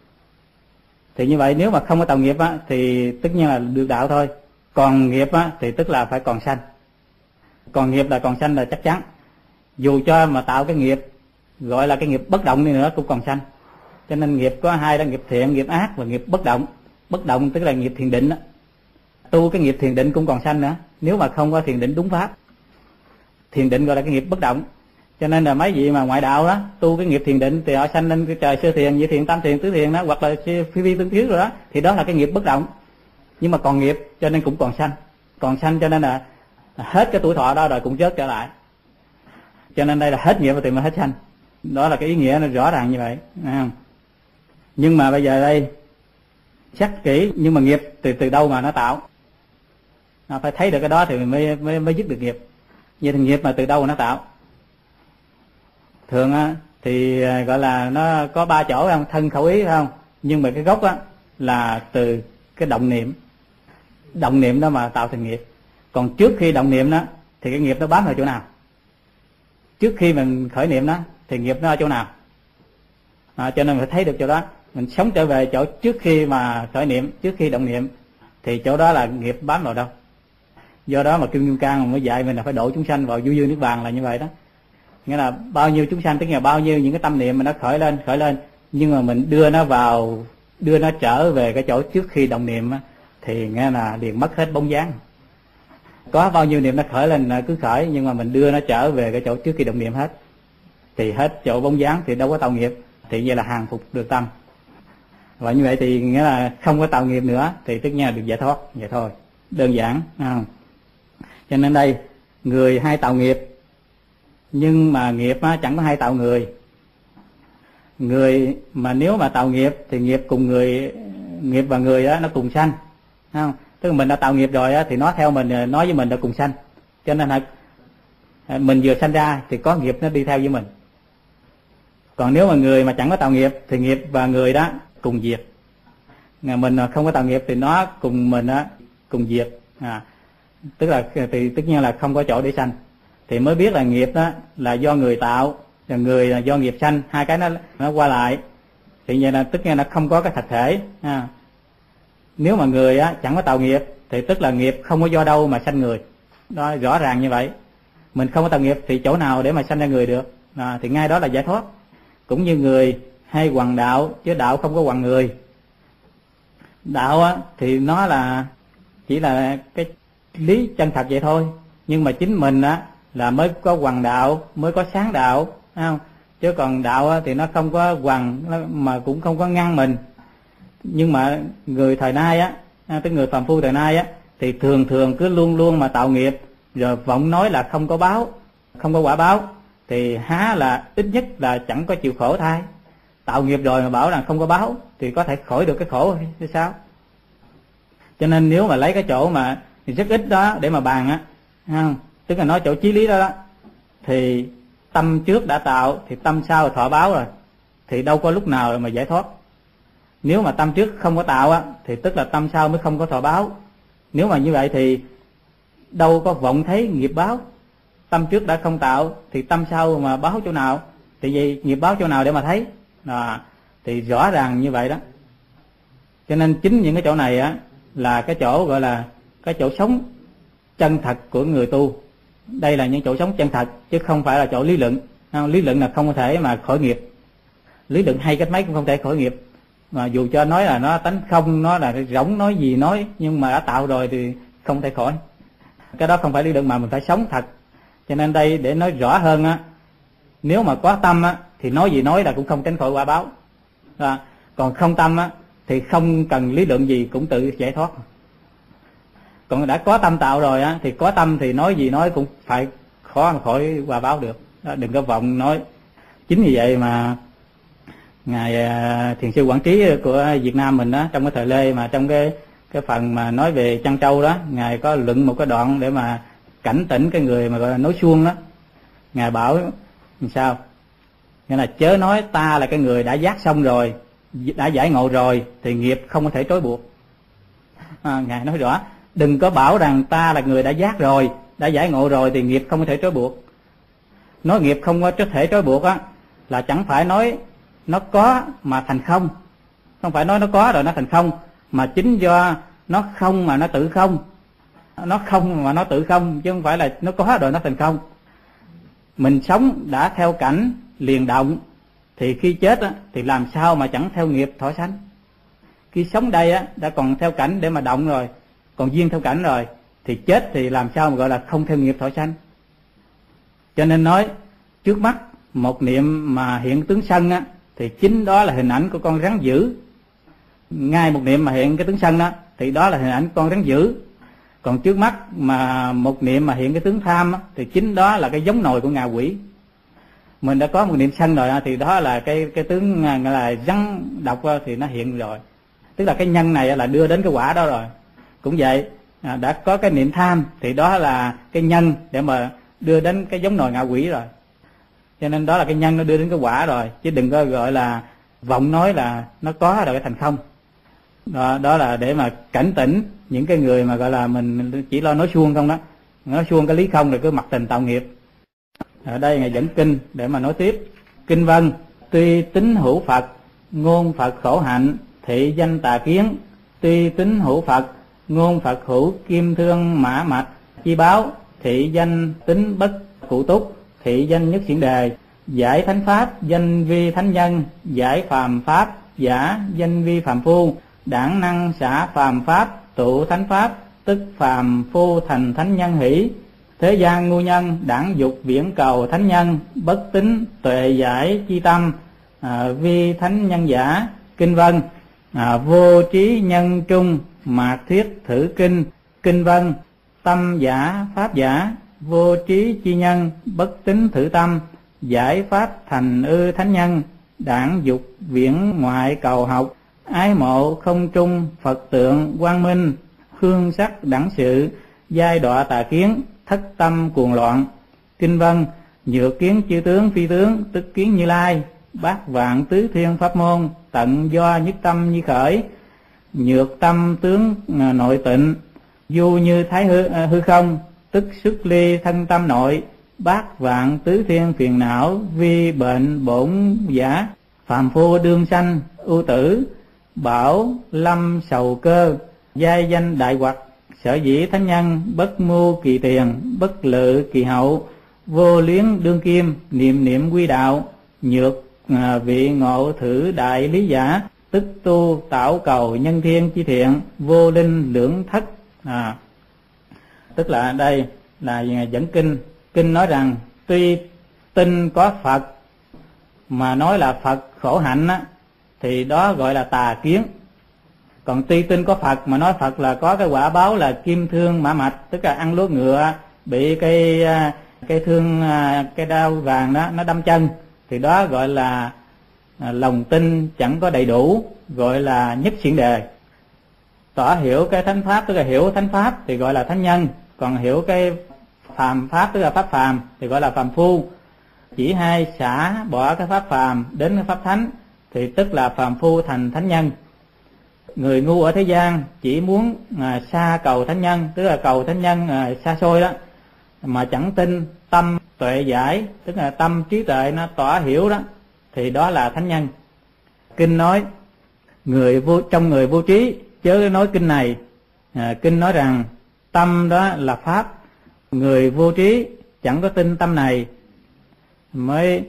Thì như vậy nếu mà không có tạo nghiệp thì tất nhiên là được đạo thôi. Còn nghiệp thì tức là phải còn sanh. Còn nghiệp là còn sanh là chắc chắn. Dù cho mà tạo cái nghiệp gọi là cái nghiệp bất động đi nữa cũng còn sanh. Cho nên nghiệp có hai đó, nghiệp thiện, nghiệp ác và nghiệp bất động. Bất động tức là nghiệp thiền định. Tu cái nghiệp thiền định cũng còn sanh nữa, nếu mà không có thiền định đúng pháp. Thiền định gọi là cái nghiệp bất động. Cho nên là mấy vị mà ngoại đạo đó tu cái nghiệp thiền định thì họ sanh lên cái trời sơ thiền, nhị thiền, tam thiền, tứ thiền đó, hoặc là phi vi tương thiếu rồi đó, thì đó là cái nghiệp bất động. Nhưng mà còn nghiệp cho nên cũng còn sanh cho nên là hết cái tuổi thọ đó rồi cũng chết trở lại. Cho nên đây là hết nghiệp thì mới hết sanh. Đó là cái ý nghĩa nó rõ ràng như vậy, thấy không? Nhưng mà bây giờ đây xét kỹ, nhưng mà nghiệp từ đâu mà nó tạo? Phải thấy được cái đó thì mới dứt được nghiệp. Vậy thì nghiệp mà từ đâu mà nó tạo? Thường thì gọi là nó có 3 chỗ không, thân khẩu ý không, nhưng mà cái gốc á là từ cái động niệm đó mà tạo thành nghiệp. Còn trước khi động niệm đó thì cái nghiệp nó bám ở chỗ nào? Trước khi mình khởi niệm đó thì nghiệp nó ở chỗ nào? Cho nên phải thấy được chỗ đó. Mình sống trở về chỗ trước khi mà khởi niệm, trước khi động niệm, thì chỗ đó là nghiệp bám vào đâu. Do đó mà Kim Kim Cang mới dạy mình là phải độ chúng sanh vào vô vi niết bàn là như vậy đó. Nghĩa là bao nhiêu chúng sanh, tức là bao nhiêu những cái tâm niệm mà nó khởi lên, nhưng mà mình đưa nó trở về cái chỗ trước khi động niệm á, thì nghe là liền mất hết bóng dáng. Có bao nhiêu niệm nó khởi lên cứ khởi, nhưng mà mình đưa nó trở về cái chỗ trước khi động niệm hết, thì hết chỗ bóng dáng, thì đâu có tạo nghiệp, thì vậy là hàng phục được tâm. Và như vậy thì nghĩa là không có tạo nghiệp nữa, thì tất nhiên là được giải thoát, vậy thôi, đơn giản. Cho nên đây người hay tạo nghiệp, nhưng mà nghiệp chẳng có hay tạo người. Người mà nếu mà tạo nghiệp thì nghiệp cùng người, nghiệp và người đó nó cùng sanh, không? Tức là mình đã tạo nghiệp rồi á, thì nó theo mình, nói với mình đã cùng sanh. Cho nên là mình vừa sanh ra thì có nghiệp nó đi theo với mình. Còn nếu mà người mà chẳng có tạo nghiệp thì nghiệp và người đó cùng diệt. Mình không có tạo nghiệp thì nó cùng mình cùng diệt. Tức là thì tất nhiên là không có chỗ để sanh. Thì mới biết là nghiệp đó là do người tạo, và người là do nghiệp sanh, hai cái nó qua lại. Thì vậy là tất nhiên là không có cái thật thể. Nếu mà người chẳng có tạo nghiệp thì tức là nghiệp không có do đâu mà sanh người. Đó, rõ ràng như vậy. Mình không có tạo nghiệp thì chỗ nào để mà sanh ra người được. Thì ngay đó là giải thoát. Cũng như người hay hoằng đạo, chứ đạo không có hoằng người. Đạo thì nó là chỉ là cái lý chân thật vậy thôi. Nhưng mà chính mình là mới có hoằng đạo, mới có sáng đạo, không? Chứ còn đạo thì nó không có hoằng, mà cũng không có ngăn mình. Nhưng mà người thời nay tức người phàm phu thời nay thì thường cứ luôn mà tạo nghiệp, rồi vọng nói là không có báo, không có quả báo, thì há là ít nhất là chẳng có chịu khổ thay. Tạo nghiệp rồi mà bảo rằng không có báo thì có thể khỏi được cái khổ hay sao? Cho nên nếu mà lấy cái chỗ mà thì rất ít đó để mà bàn không? Tức là nói chỗ chí lý đó, thì tâm trước đã tạo thì tâm sau thọ báo rồi, thì đâu có lúc nào mà giải thoát. Nếu mà tâm trước không có tạo thì tức là tâm sau mới không có thọ báo. Nếu mà như vậy thì đâu có vọng thấy nghiệp báo. Tâm trước đã không tạo thì tâm sau mà báo chỗ nào? Thì vì nghiệp báo chỗ nào để mà thấy? Thì rõ ràng như vậy đó. Cho nên chính những cái chỗ này là cái chỗ gọi là cái chỗ sống chân thật của người tu. Đây là những chỗ sống chân thật, chứ không phải là chỗ lý luận. Lý luận là không có thể mà khỏi nghiệp. Lý luận hay cách mấy cũng không thể khỏi nghiệp. Mà dù cho nói là nó tánh không, nó là rỗng, nói gì nói, nhưng mà đã tạo rồi thì không thể khỏi. Cái đó không phải lý luận mà mình phải sống thật. Cho nên đây để nói rõ hơn nếu mà có tâm thì nói gì nói là cũng không tránh khỏi quả báo. Còn không tâm thì không cần lý luận gì cũng tự giải thoát. Còn đã có tâm tạo rồi thì có tâm thì nói gì nói cũng phải khó mà khỏi quả báo được. Đừng có vọng nói. Chính vì vậy mà ngài thiền sư Quảng Trí của Việt Nam mình trong cái thời Lê, mà trong cái phần mà nói về Trăn Trâu đó, ngài có luận một cái đoạn để mà cảnh tỉnh cái người mà gọi là nói suông đó. Ngài bảo làm sao? Nghĩa là chớ nói ta là cái người đã giác xong rồi, đã giải ngộ rồi thì nghiệp không có thể trói buộc. Ngài nói rõ, đừng có bảo rằng ta là người đã giác rồi, đã giải ngộ rồi thì nghiệp không có thể trói buộc. Nói nghiệp không có thể trói buộc là chẳng phải nói nó có mà thành không. Không phải nói nó có rồi nó thành không, mà chính do nó không mà nó tự không. Nó không mà nó tự không, chứ không phải là nó có rồi nó thành không. Mình sống đã theo cảnh liền động, thì khi chết thì làm sao mà chẳng theo nghiệp thọ sanh. Khi sống đây đã còn theo cảnh để mà động rồi, còn duyên theo cảnh rồi, thì chết thì làm sao mà gọi là không theo nghiệp thọ sanh. Cho nên nói trước mắt một niệm mà hiện tướng sân thì chính đó là hình ảnh của con rắn dữ. Ngay một niệm mà hiện cái tướng sân thì đó là hình ảnh con rắn dữ. Còn trước mắt mà một niệm mà hiện cái tướng tham thì chính đó là cái giống nồi của ngạ quỷ. Mình đã có một niệm sân rồi thì đó là cái tướng là rắn độc thì nó hiện rồi. Tức là cái nhân này là đưa đến cái quả đó rồi. Cũng vậy, đã có cái niệm tham thì đó là cái nhân để mà đưa đến cái giống nồi ngạ quỷ rồi. Cho nên đó là cái nhân nó đưa đến cái quả rồi, chứ đừng có gọi là vọng nói là nó có rồi cái thành không. Đó là để mà cảnh tỉnh những cái người mà gọi là mình chỉ lo nói suông không đó, nói suông cái lý không rồi cứ mặc tình tạo nghiệp. Ở đây Ngài dẫn kinh để mà nói tiếp. Kinh văn: tuy tín hữu Phật, ngôn Phật khổ hạnh, thị danh tà kiến. Tuy tín hữu Phật, ngôn Phật hữu kim thương mã mạch chi báo, thị danh tính bất cụ túc, thị danh nhất xiển đề. Giải thánh pháp danh vi thánh nhân, giải phàm pháp giả danh vi phàm phu. Đảng năng xả phàm pháp, tụ thánh pháp, tức phàm phu thành thánh nhân hỷ. Thế gian ngu nhân, đảng dục viễn cầu thánh nhân, bất tín tuệ giải chi tâm, vi thánh nhân giả. Kinh văn: vô trí nhân trung, mạt thuyết thử kinh. Kinh văn: tâm giả pháp giả, vô trí chi nhân, bất tín thử tâm, giải pháp thành ư thánh nhân. Đảng dục viễn ngoại cầu học, ái mộ không trung, Phật tượng quang minh. Hương sắc đẳng sự, giai đọa tà kiến, thất tâm cuồng loạn. Kinh văn: nhược kiến chư tướng phi tướng, tức kiến Như Lai. Bát vạn tứ thiên pháp môn, tận do nhất tâm như khởi. Nhược tâm tướng nội tịnh, du như thái hư không, tức xuất ly thân tâm nội. Bát vạn tứ thiên phiền não, vi bệnh bổn giả. Phàm phu đương sanh ưu tử, bảo lâm sầu cơ, giai danh đại hoặc. Sở dĩ thánh nhân, bất mưu kỳ tiền, bất lự kỳ hậu. Vô luyến đương kim, niệm niệm quy đạo. Nhược vị ngộ thử đại lý giả, tức tu tạo cầu nhân thiên chi thiện. Vô linh lưỡng thất. Tức là đây là dẫn kinh. Kinh nói rằng tuy tin có Phật mà nói là Phật khổ hạnh á, thì đó gọi là tà kiến. Còn tuy tin có Phật mà nói Phật là có cái quả báo là kim thương mã mạch, tức là ăn lúa ngựa bị cái thương, cái đao vàng đó nó đâm chân, thì đó gọi là lòng tin chẳng có đầy đủ, gọi là nhất xiển đề. Tỏ hiểu cái thánh pháp, tức là hiểu thánh pháp thì gọi là thánh nhân. Còn hiểu cái phàm pháp, tức là pháp phàm, thì gọi là phàm phu. Chỉ hay xả bỏ cái pháp phàm đến cái pháp thánh thì tức là phàm phu thành thánh nhân. Người ngu ở thế gian chỉ muốn xa cầu thánh nhân, tức là cầu thánh nhân xa xôi đó, mà chẳng tin tâm tuệ giải, tức là tâm trí tuệ nó tỏ hiểu đó, thì đó là thánh nhân. Kinh nói trong người vô trí chớ nói kinh này. Kinh nói rằng tâm đó là pháp, người vô trí chẳng có tin tâm này mới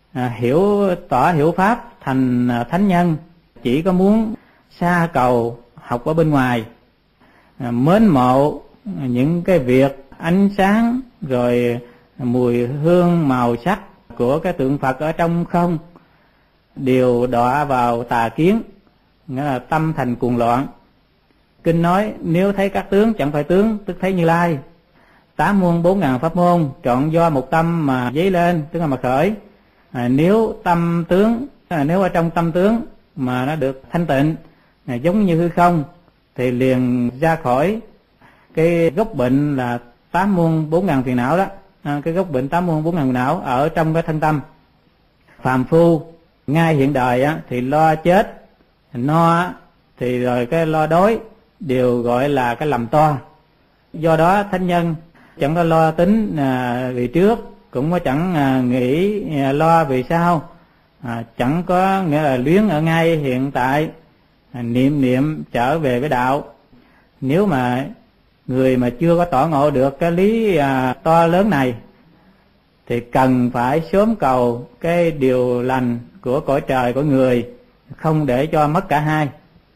tỏ hiểu pháp thành thánh nhân, chỉ có muốn xa cầu học ở bên ngoài, mến mộ những cái việc ánh sáng rồi mùi hương màu sắc của cái tượng Phật ở trong không, đều đọa vào tà kiến, nghĩa là tâm thành cuồng loạn. Kinh nói nếu thấy các tướng chẳng phải tướng, tức thấy Như Lai. 8 muôn 4.000 pháp môn chọn do một tâm mà dấy lên, tức là mà khởi. Nếu tâm tướng, nếu ở trong tâm tướng mà nó được thanh tịnh, giống như hư không, thì liền ra khỏi cái gốc bệnh là 8 muôn 4.000 phiền não đó. Cái gốc bệnh 8 muôn 4.000 phiền não ở trong cái thân tâm. Phàm phu ngay hiện đời thì lo chết, no thì rồi cái lo đói, đều gọi là cái lầm to. Do đó thánh nhân chẳng có lo tính vì trước, cũng có chẳng nghĩ lo vì sau, chẳng có nghĩa là luyến ở ngay hiện tại, niệm trở về với đạo. Nếu mà người mà chưa có tỏ ngộ được cái lý to lớn này thì cần phải sớm cầu cái điều lành của cõi trời của người, không để cho mất cả hai.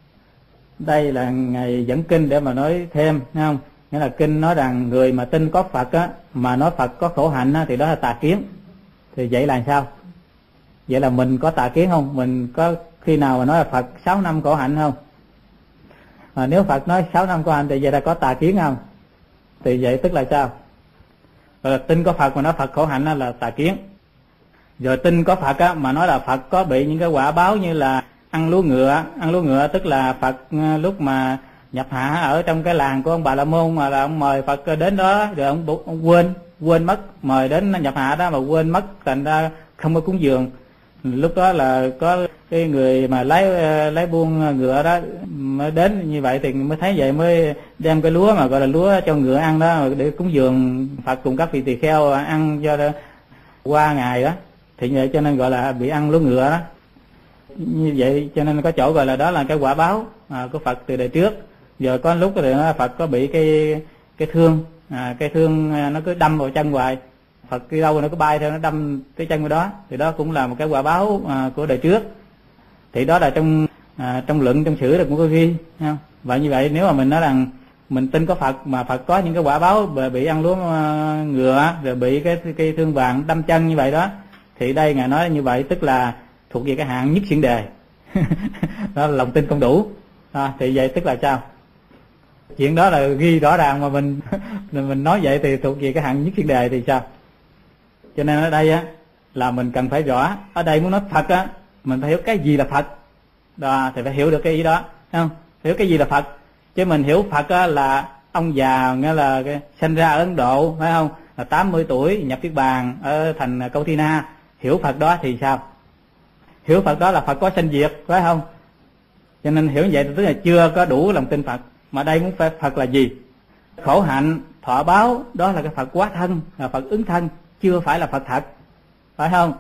Đây là Ngài dẫn kinh để mà nói thêm, thấy không? Nghĩa là kinh nói rằng người mà tin có Phật mà nói Phật có khổ hạnh thì đó là tà kiến. Thì vậy là sao? Vậy là mình có tà kiến không? Mình có khi nào mà nói là Phật 6 năm khổ hạnh không? Nếu Phật nói 6 năm khổ hạnh thì vậy là có tà kiến không? Thì vậy tức là sao? Rồi tin có Phật mà nói Phật khổ hạnh là tà kiến. Rồi tin có Phật mà nói là Phật có bị những cái quả báo như là ăn lúa ngựa tức là Phật lúc mà nhập hạ ở trong cái làng của ông Bà La Môn mà là ông mời Phật đến đó, rồi ông quên, quên mất mời đến nhập hạ đó mà quên mất, thành ra không có cúng dường. Lúc đó là có cái người mà lái buôn ngựa đó mới đến như vậy thì mới thấy vậy, mới đem cái lúa mà gọi là lúa cho ngựa ăn đó để cúng dường Phật cùng các vị tỳ kheo ăn cho qua ngày đó, thì vậy cho nên gọi là bị ăn lúa ngựa đó. Như vậy cho nên có chỗ gọi là đó là cái quả báo của Phật từ đời trước. Giờ có lúc thì Phật có bị cái thương, cái thương nó cứ đâm vào chân hoài, Phật đi đâu nó cứ bay theo, nó đâm cái chân vào đó, thì đó cũng là một cái quả báo của đời trước. Thì đó là trong luận, trong sử cũng có ghi không? Và như vậy nếu mà mình nói rằng mình tin có Phật mà Phật có những cái quả báo bị ăn lúa ngựa rồi bị cái thương vàng đâm chân như vậy đó, thì đây Ngài nói như vậy tức là thuộc về cái hạng nhất xiển đề. Đó là lòng tin không đủ. Thì vậy tức là sao? Chuyện đó là ghi rõ ràng mà mình nói vậy thì thuộc về cái hạng nhất xiển đề thì sao? Cho nên ở đây á là mình cần phải rõ. Ở đây muốn nói Phật á, mình phải hiểu cái gì là Phật. Đó, thì phải hiểu được cái ý đó, không? Hiểu cái gì là Phật. Chứ mình hiểu Phật á là ông già, nghĩa là sinh ra ở Ấn Độ, phải không? Là 80 tuổi nhập Niết Bàn ở thành Kautina. Hiểu Phật đó thì sao? Hiểu Phật đó là Phật có sanh diệt, phải không? Cho nên hiểu như vậy tức là chưa có đủ lòng tin Phật. Mà đây muốn phải Phật là gì? Khổ hạnh, thọ báo, đó là cái Phật quá thân, là Phật ứng thân, chưa phải là Phật thật, phải không?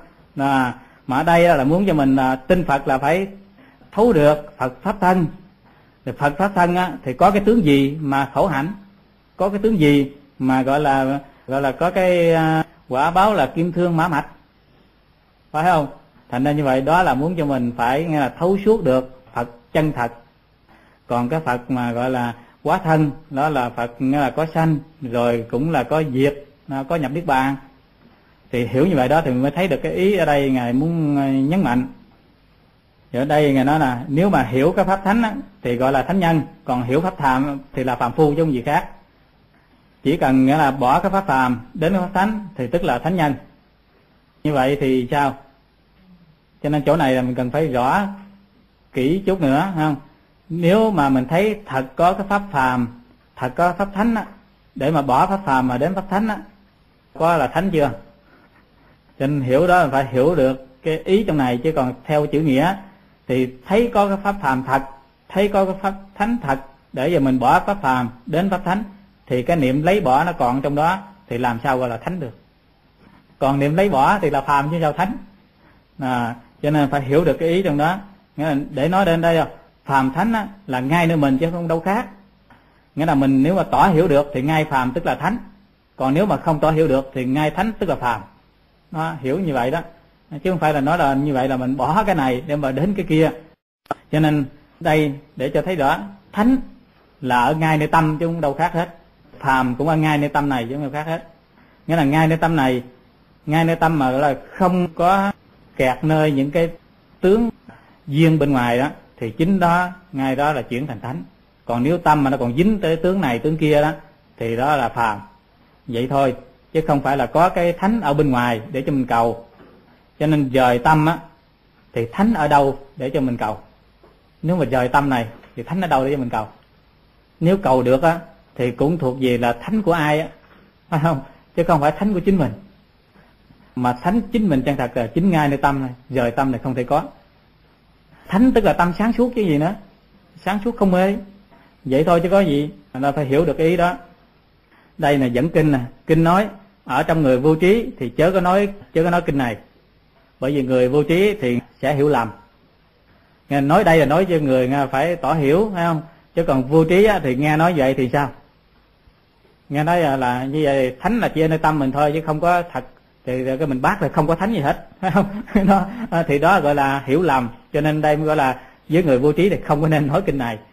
Mà ở đây là muốn cho mình tin Phật là phải thấu được Phật pháp thân. Thì Phật pháp thân á, thì có cái tướng gì mà khổ hạnh, có cái tướng gì mà gọi là có cái quả báo là kim thương mã mạch, phải không? Thành ra như vậy đó là muốn cho mình phải nghe là thấu suốt được Phật chân thật. Còn cái Phật mà gọi là quá thân, đó là Phật nghe là có sanh rồi cũng là có diệt, có nhập Niết Bàn. Thì hiểu như vậy đó thì mình mới thấy được cái ý ở đây Ngài muốn nhấn mạnh. Thì ở đây Ngài nói là nếu mà hiểu cái pháp thánh á, thì gọi là thánh nhân, còn hiểu pháp phàm thì là phàm phu chứ không gì khác. Chỉ cần nghĩa là bỏ cái pháp phàm đến cái pháp thánh thì tức là thánh nhân. Như vậy thì sao? Cho nên chỗ này là mình cần phải rõ kỹ chút nữa, không? Nếu mà mình thấy thật có cái pháp phàm, thật có pháp thánh á, để mà bỏ pháp phàm mà đến pháp thánh á, có là thánh chưa? Cho nên hiểu đó là phải hiểu được cái ý trong này, chứ còn theo chữ nghĩa thì thấy có cái pháp phàm thật, thấy có cái pháp thánh thật, để giờ mình bỏ pháp phàm đến pháp thánh thì cái niệm lấy bỏ nó còn trong đó, thì làm sao gọi là thánh được? Còn niệm lấy bỏ thì là phàm chứ sao thánh. Cho nên phải hiểu được cái ý trong đó. Nghĩa là để nói đến đây phàm thánh á, là ngay nơi mình chứ không đâu khác. Nghĩa là mình nếu mà tỏ hiểu được thì ngay phàm tức là thánh, còn nếu mà không tỏ hiểu được thì ngay thánh tức là phàm. Nó hiểu như vậy đó, chứ không phải là nói là như vậy là mình bỏ cái này để mà đến cái kia. Cho nên đây để cho thấy rõ thánh là ở ngay nơi tâm chứ không đâu khác hết, phàm cũng ở ngay nơi tâm này chứ không đâu khác hết. Nghĩa là ngay nơi tâm này, ngay nơi tâm mà là không có kẹt nơi những cái tướng duyên bên ngoài đó, thì chính đó ngay đó là chuyển thành thánh. Còn nếu tâm mà nó còn dính tới tướng này tướng kia đó thì đó là phàm. Vậy thôi, chứ không phải là có cái thánh ở bên ngoài để cho mình cầu. Cho nên dời tâm á thì thánh ở đâu để cho mình cầu? Nếu mà dời tâm này thì thánh ở đâu để cho mình cầu? Nếu cầu được á thì cũng thuộc về là thánh của ai á, phải không? Chứ không phải thánh của chính mình. Mà thánh chính mình chân thật là chính ngay nơi tâm này, dời tâm này không thể có. Thánh tức là tâm sáng suốt chứ gì nữa, sáng suốt không mê. Vậy thôi chứ có gì,เราphải hiểu được cái ý đó. Đây là dẫn kinh nè, kinh nói ở trong người vô trí thì chớ có nói kinh này, bởi vì người vô trí thì sẽ hiểu lầm. Nghe nói đây là nói cho người nghe phải tỏ hiểu, phải không? Chứ còn vô trí á, thì nghe nói vậy thì sao? Nghe nói là như vậy, thánh là chỉ ở nơi tâm mình thôi chứ không có thật, thì cái mình bác là không có thánh gì hết, phải không? Đó, thì đó gọi là hiểu lầm. Cho nên đây mới gọi là với người vô trí thì không có nên nói kinh này.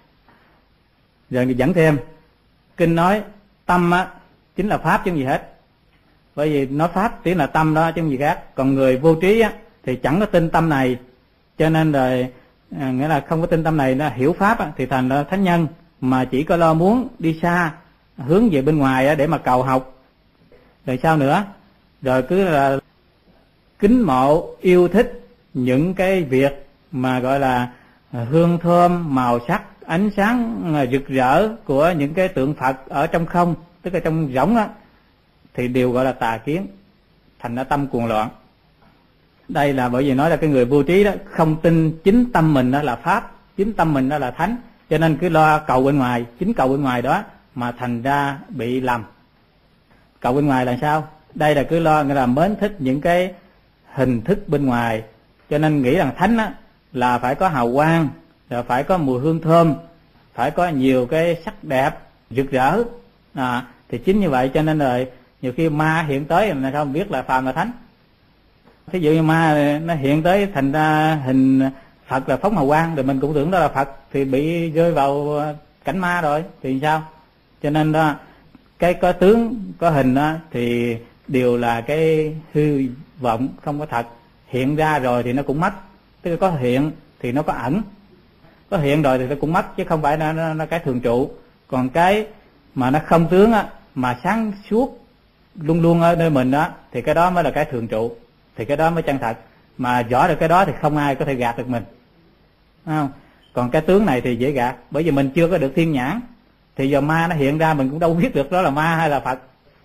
Rồi dẫn thêm kinh nói tâm á chính là pháp chứ không gì hết, bởi vì nói pháp chỉ là tâm đó chứ không gì khác. Còn người vô trí á thì chẳng có tin tâm này, cho nên rồi nghĩa là không có tin tâm này, nó hiểu pháp á, thì thành là thánh nhân, mà chỉ có lo muốn đi xa hướng về bên ngoài á, để mà cầu học. Rồi sao nữa? Rồi cứ là kính mộ yêu thích những cái việc mà gọi là hương thơm màu sắc ánh sáng rực rỡ của những cái tượng Phật ở trong không, tức là trong rỗng á, thì đều gọi là tà kiến, thành ra tâm cuồng loạn. Đây là bởi vì nói là cái người vô trí đó không tin chính tâm mình đó là pháp, chính tâm mình đó là thánh, cho nên cứ lo cầu bên ngoài, chính cầu bên ngoài đó mà thành ra bị lầm. Cầu bên ngoài là sao? Đây là cứ lo là mến thích những cái hình thức bên ngoài, cho nên nghĩ rằng thánh á là phải có hào quang, là phải có mùi hương thơm, phải có nhiều cái sắc đẹp rực rỡ. Thì chính như vậy cho nên rồi nhiều khi ma hiện tới là không biết là phàm là thánh. Thí dụ như ma nó hiện tới thành ra hình Phật là phóng hào quang, rồi mình cũng tưởng đó là Phật, thì bị rơi vào cảnh ma rồi thì sao? Cho nên đó cái có tướng có hình đó thì đều là cái hư vọng, không có thật. Hiện ra rồi thì nó cũng mất, tức là có hiện thì nó có ẩn, có hiện rồi thì nó cũng mất, chứ không phải nó cái thường trụ. Còn cái mà nó không tướng á, mà sáng suốt luôn luôn ở nơi mình đó, thì cái đó mới là cái thường trụ, thì cái đó mới chân thật. Mà rõ được cái đó thì không ai có thể gạt được mình, không? Còn cái tướng này thì dễ gạt, bởi vì mình chưa có được thiên nhãn, thì giờ ma nó hiện ra mình cũng đâu biết được đó là ma hay là Phật.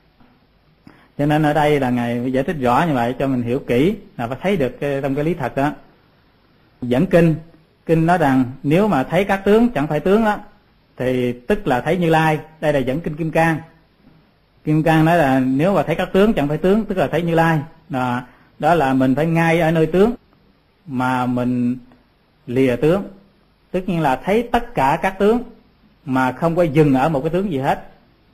Cho nên ở đây là Ngài giải thích rõ như vậy cho mình hiểu kỹ, là phải thấy được trong cái lý thật đó. Dẫn kinh nói rằng nếu mà thấy các tướng chẳng phải tướng đó, thì tức là thấy Như Lai. Đây là dẫn kinh Kim Cang. Kim Cang nói là nếu mà thấy các tướng chẳng phải tướng, tức là thấy Như Lai. Đó là mình phải ngay ở nơi tướng mà mình lìa tướng, tất nhiên là thấy tất cả các tướng mà không có dừng ở một cái tướng gì hết.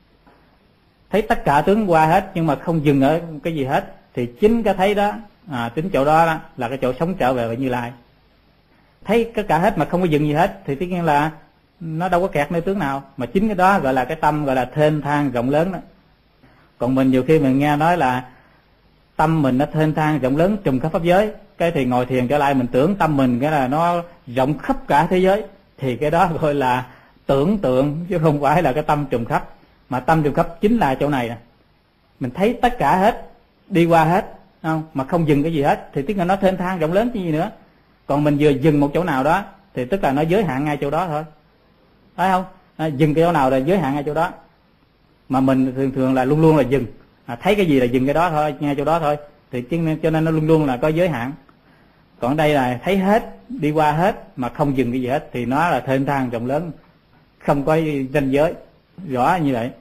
Thấy tất cả tướng qua hết nhưng mà không dừng ở cái gì hết, thì chính cái thấy đó, chính chỗ đó là cái chỗ sống trở về với Như Lai. Thấy tất cả hết mà không có dừng gì hết thì tất nhiên là nó đâu có kẹt nơi tướng nào, mà chính cái đó gọi là cái tâm gọi là thênh thang rộng lớn đó. Còn mình nhiều khi mình nghe nói là tâm mình nó thênh thang rộng lớn trùm khắp pháp giới, cái thì ngồi thiền trở lại mình tưởng tâm mình cái là nó rộng khắp cả thế giới, thì cái đó gọi là tưởng tượng chứ không phải là cái tâm trùm khắp. Mà tâm trùm khắp chính là chỗ này nè, mình thấy tất cả hết, đi qua hết, không? Mà không dừng cái gì hết thì tức là nó thênh thang rộng lớn chứ gì nữa. Còn mình vừa dừng một chỗ nào đó thì tức là nó giới hạn ngay chỗ đó thôi, phải không? Dừng cái chỗ nào là giới hạn ngay chỗ đó. Mà mình thường là luôn luôn là dừng, thấy cái gì là dừng cái đó thôi, ngay chỗ đó thôi, thì cho nên nó luôn luôn là có giới hạn. Còn đây là thấy hết, đi qua hết mà không dừng cái gì hết, thì nó là thênh thang rộng lớn, không có ranh giới, rõ như vậy.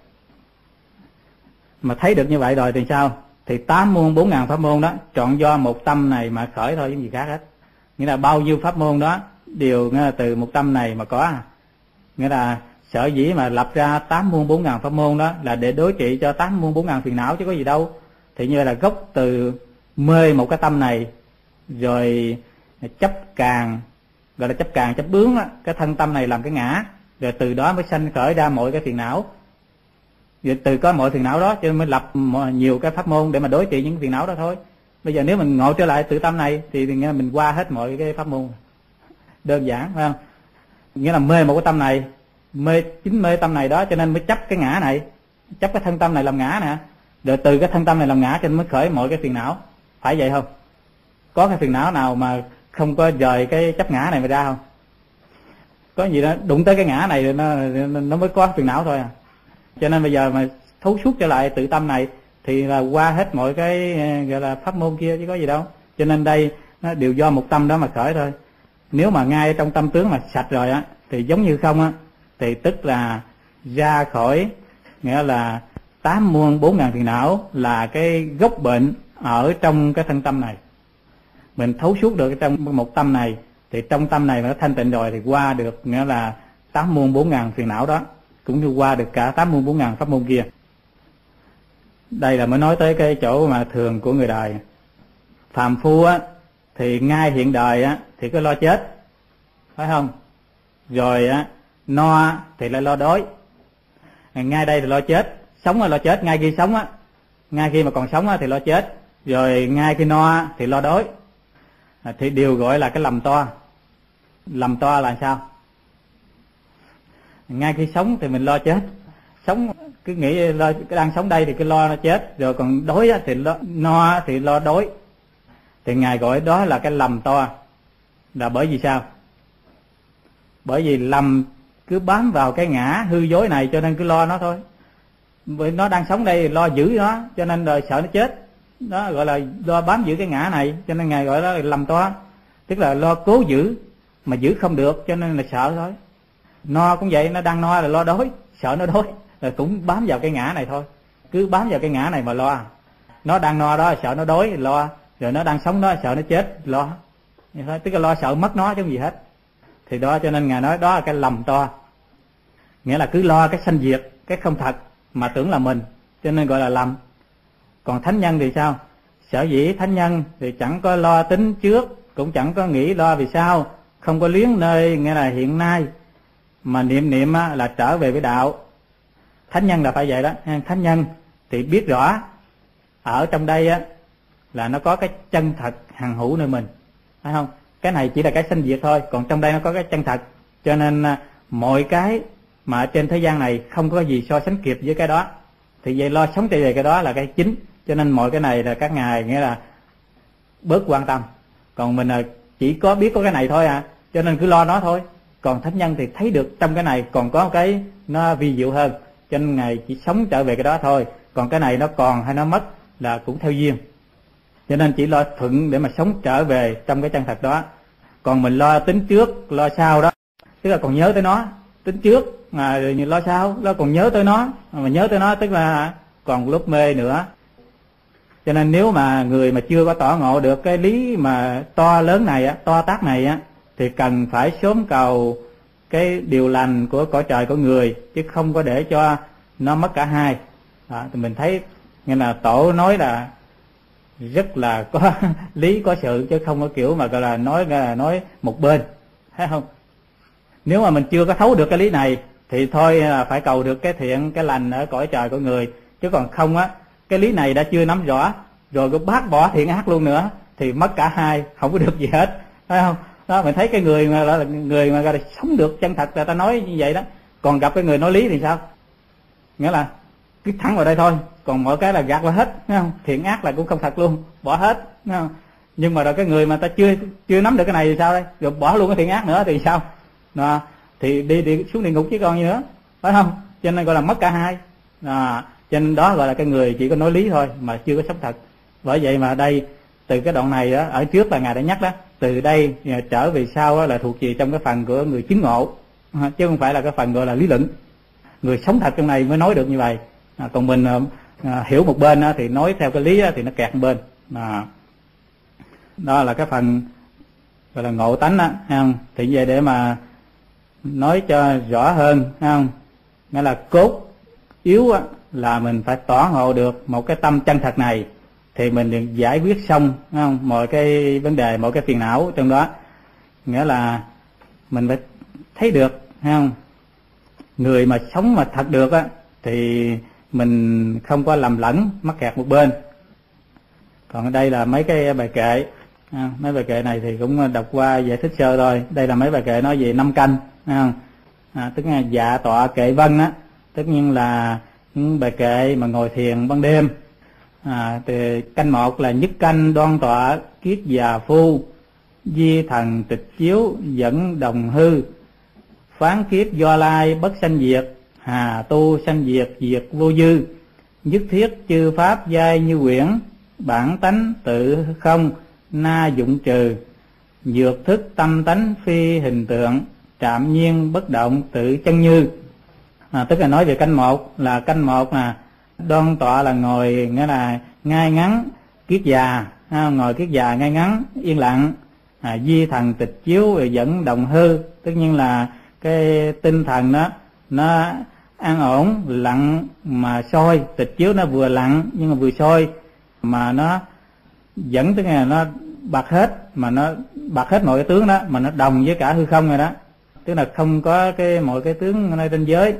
Mà thấy được như vậy rồi thì sao? Thì 8 muôn 4 ngàn pháp môn đó chọn do một tâm này mà khởi thôi, những gì khác hết. Nghĩa là bao nhiêu pháp môn đó đều nghĩa là từ một tâm này mà có. Nghĩa là sở dĩ mà lập ra 8 muôn 4 ngàn pháp môn đó là để đối trị cho 8 muôn 4 ngàn phiền não chứ có gì đâu. Thì như là gốc từ mê một cái tâm này, rồi chấp càng, gọi là chấp càng chấp bướng đó, cái thân tâm này làm cái ngã, rồi từ đó mới sanh khởi ra mọi cái phiền não. Rồi từ có mọi phiền não đó cho nên mới lập nhiều cái pháp môn để mà đối trị những phiền não đó thôi. Bây giờ nếu mình ngồi trở lại tự tâm này thì nghĩa là mình qua hết mọi cái pháp môn, đơn giản, phải không? Nghĩa là mê một cái tâm này, chính mê tâm này đó cho nên mới chấp cái ngã này, chấp cái thân tâm này làm ngã nè, rồi từ cái thân tâm này làm ngã cho nên mới khởi mọi cái phiền não, phải vậy không? Có cái phiền não nào mà không có rời cái chấp ngã này mà ra không? Có gì đó đụng tới cái ngã này nó mới có phiền não thôi à. Cho nên bây giờ mà thấu suốt trở lại tự tâm này thì là qua hết mọi cái gọi là pháp môn kia chứ có gì đâu. Cho nên đây nó đều do một tâm đó mà khởi thôi. Nếu mà ngay trong tâm tướng mà sạch rồi á thì giống như không á, thì tức là ra khỏi, nghĩa là 8 muôn 4 ngàn phiền não là cái gốc bệnh ở trong cái thân tâm này. Mình thấu suốt được trong một tâm này thì trong tâm này mà nó thanh tịnh rồi thì qua được, nghĩa là 8 muôn 4 ngàn phiền não đó, cũng như qua được cả 8 muôn 4 ngàn pháp môn kia. Đây là mới nói tới cái chỗ mà thường của người đời. Phàm phu á thì ngay hiện đời á thì cứ lo chết, phải không? Rồi á no thì lại lo đói. Ngay đây thì lo chết, sống là lo chết, ngay khi sống á, ngay khi mà còn sống á thì lo chết, rồi ngay khi no thì lo đói. Thì đều gọi là cái lầm to. Lầm to là sao? Ngay khi sống thì mình lo chết, sống cứ nghĩ lo, đang sống đây thì cứ lo nó chết, rồi còn đói thì no thì lo đói. Thì Ngài gọi đó là cái lầm to. Là bởi vì sao? Bởi vì lầm cứ bám vào cái ngã hư dối này cho nên cứ lo nó thôi. Vì nó đang sống đây lo giữ nó, cho nên rồi sợ nó chết, đó gọi là lo bám giữ cái ngã này, cho nên ngài gọi đó là lầm toa, tức là lo cố giữ mà giữ không được, cho nên là sợ thôi. No cũng vậy, nó đang no là lo đói, sợ nó đói là cũng bám vào cái ngã này thôi, cứ bám vào cái ngã này mà lo. Nó đang no đó sợ nó đói lo, rồi nó đang sống đó sợ nó chết lo, tức là lo sợ mất nó chứ không gì hết. Thì đó, cho nên ngài nói đó là cái lầm to, nghĩa là cứ lo cái sanh diệt, cái không thật mà tưởng là mình, cho nên gọi là lầm. Còn thánh nhân thì sao? Sở dĩ thánh nhân thì chẳng có lo tính trước, cũng chẳng có nghĩ lo vì sao, không có liếng nơi nghĩa là hiện nay, mà niệm là trở về với đạo. Thánh nhân là phải vậy đó. Thánh nhân thì biết rõ ở trong đây á là nó có cái chân thật hằng hữu nơi mình, phải không? Cái này chỉ là cái sanh diệt thôi, còn trong đây nó có cái chân thật, cho nên mọi cái mà trên thế gian này không có gì so sánh kịp với cái đó. Thì vậy lo sống trở về cái đó là cái chính, cho nên mọi cái này là các ngài nghĩa là bớt quan tâm. Còn mình là chỉ có biết có cái này thôi à, cho nên cứ lo nó thôi. Còn thánh nhân thì thấy được trong cái này còn có cái nó vi diệu hơn, cho nên ngài chỉ sống trở về cái đó thôi. Còn cái này nó còn hay nó mất là cũng theo duyên, cho nên chỉ lo thuận để mà sống trở về trong cái chân thật đó. Còn mình lo tính trước lo sau đó, tức là còn nhớ tới nó, tính trước mà lo sau lo còn nhớ tới nó, mà nhớ tới nó tức là còn lúc mê nữa. Cho nên nếu mà người mà chưa có tỏ ngộ được cái lý mà to lớn này á, to tác này á, thì cần phải sớm cầu cái điều lành của cõi trời của người, chứ không có để cho nó mất cả hai. Thì mình thấy nghe là tổ nói là rất là có lý có sự, chứ không có kiểu mà gọi là nói một bên, thấy không? Nếu mà mình chưa có thấu được cái lý này thì thôi là phải cầu được cái thiện cái lành ở cõi trời của người, chứ còn không á, cái lý này đã chưa nắm rõ rồi cứ bác bỏ thiện ác luôn nữa thì mất cả hai, không có được gì hết, thấy không? Đó, mình thấy cái người mà là người mà gọi là sống được chân thật là ta nói như vậy đó. Còn gặp cái người nói lý thì sao? Nghĩa là cứ thẳng vào đây thôi, còn mọi cái là gạt qua hết, thấy không? Thiện ác là cũng không thật luôn, bỏ hết, thấy không? Nhưng mà rồi cái người mà ta chưa nắm được cái này thì sao đây? Rồi bỏ luôn cái thiện ác nữa thì sao? Đó, thì đi xuống địa ngục chứ còn gì nữa, phải không? Cho nên gọi là mất cả hai. Cho nên đó gọi là cái người chỉ có nói lý thôi mà chưa có sống thật. Bởi vậy mà đây từ cái đoạn này đó, ở trước là ngài đã nhắc đó, từ đây trở về sau đó, là thuộc về trong cái phần của người chứng ngộ, chứ không phải là cái phần gọi là lý luận. Người sống thật trong này mới nói được như vậy. Còn mình hiểu một bên đó, thì nói theo cái lý đó, thì nó kẹt một bên. Đó là cái phần gọi là ngộ tánh đó, không? Thì về để mà nói cho rõ hơn, không? Nghĩa là cốt yếu á, là mình phải tỏ ngộ được một cái tâm chân thật này thì mình được giải quyết xong, không? Mọi cái vấn đề, mọi cái phiền não trong đó. Nghĩa là mình phải thấy được, không? Người mà sống mà thật được á thì mình không có lầm lẫn mắc kẹt một bên. Còn ở đây là mấy cái bài kệ, mấy bài kệ này thì cũng đọc qua giải thích sơ thôi. Đây là mấy bài kệ nói về 5 canh, không? Tức là dạ tọa kệ vân á, tất nhiên là những bài kệ mà ngồi thiền ban đêm. Thì canh 1 là nhất canh đoan tọa kiết già phu, di thần tịch chiếu dẫn đồng hư, phán kiết do lai bất sanh diệt, hà tu sanh diệt diệt vô dư, nhất thiết chư pháp giai như quyển, bản tánh tự không na dụng trừ, dược thức tâm tánh phi hình tượng, trạm nhiên bất động tự chân như. Tức là nói về canh 1 là canh 1 là đoan tọa là ngồi nghĩa là ngay ngắn kiết già, ngồi kiết già ngay ngắn yên lặng. Di thần tịch chiếu rồi dẫn đồng hư, tất nhiên là cái tinh thần đó nó an ổn lặng mà soi, tịch chiếu nó vừa lặng nhưng mà vừa soi, mà nó dẫn tức là nó bạc hết, mà nó bạc hết mọi cái tướng đó, mà nó đồng với cả hư không rồi đó, tức là không có cái mọi cái tướng nơi trên giới.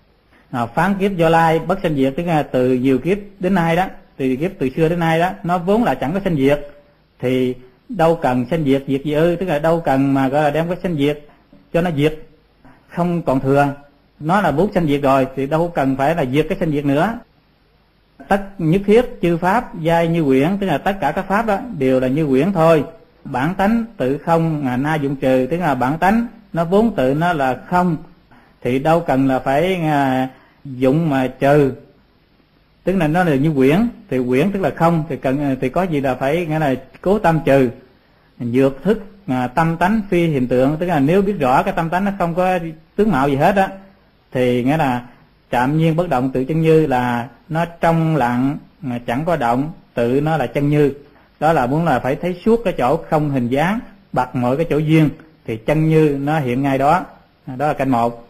Phán kiếp do lai bất sanh diệt, tức là từ nhiều kiếp đến nay đó, từ kiếp từ xưa đến nay đó, nó vốn là chẳng có sanh diệt, thì đâu cần sanh diệt diệt gì ư, tức là đâu cần mà gọi là đem cái sanh diệt cho nó diệt, không còn thừa, nó là vốn sanh diệt rồi thì đâu cần phải là diệt cái sanh diệt nữa. Tất nhất thiết chư pháp giai như quyển, tức là tất cả các pháp đó đều là như quyển thôi. Bản tánh tự không na dụng trừ, tức là bản tánh nó vốn tự nó là không, thì đâu cần là phải dụng mà trừ, tức là nó là như quyển, thì quyển tức là không, thì có gì là phải nghĩa là cố tâm trừ. Dược thức tâm tánh phi hiện tượng, tức là nếu biết rõ cái tâm tánh nó không có tướng mạo gì hết á, thì nghĩa là trạm nhiên bất động tự chân như là nó trong lặng mà chẳng có động, tự nó là chân như. Đó là muốn là phải thấy suốt cái chỗ không hình dáng, bặt mọi cái chỗ duyên, thì chân như nó hiện ngay đó. Đó là canh 1.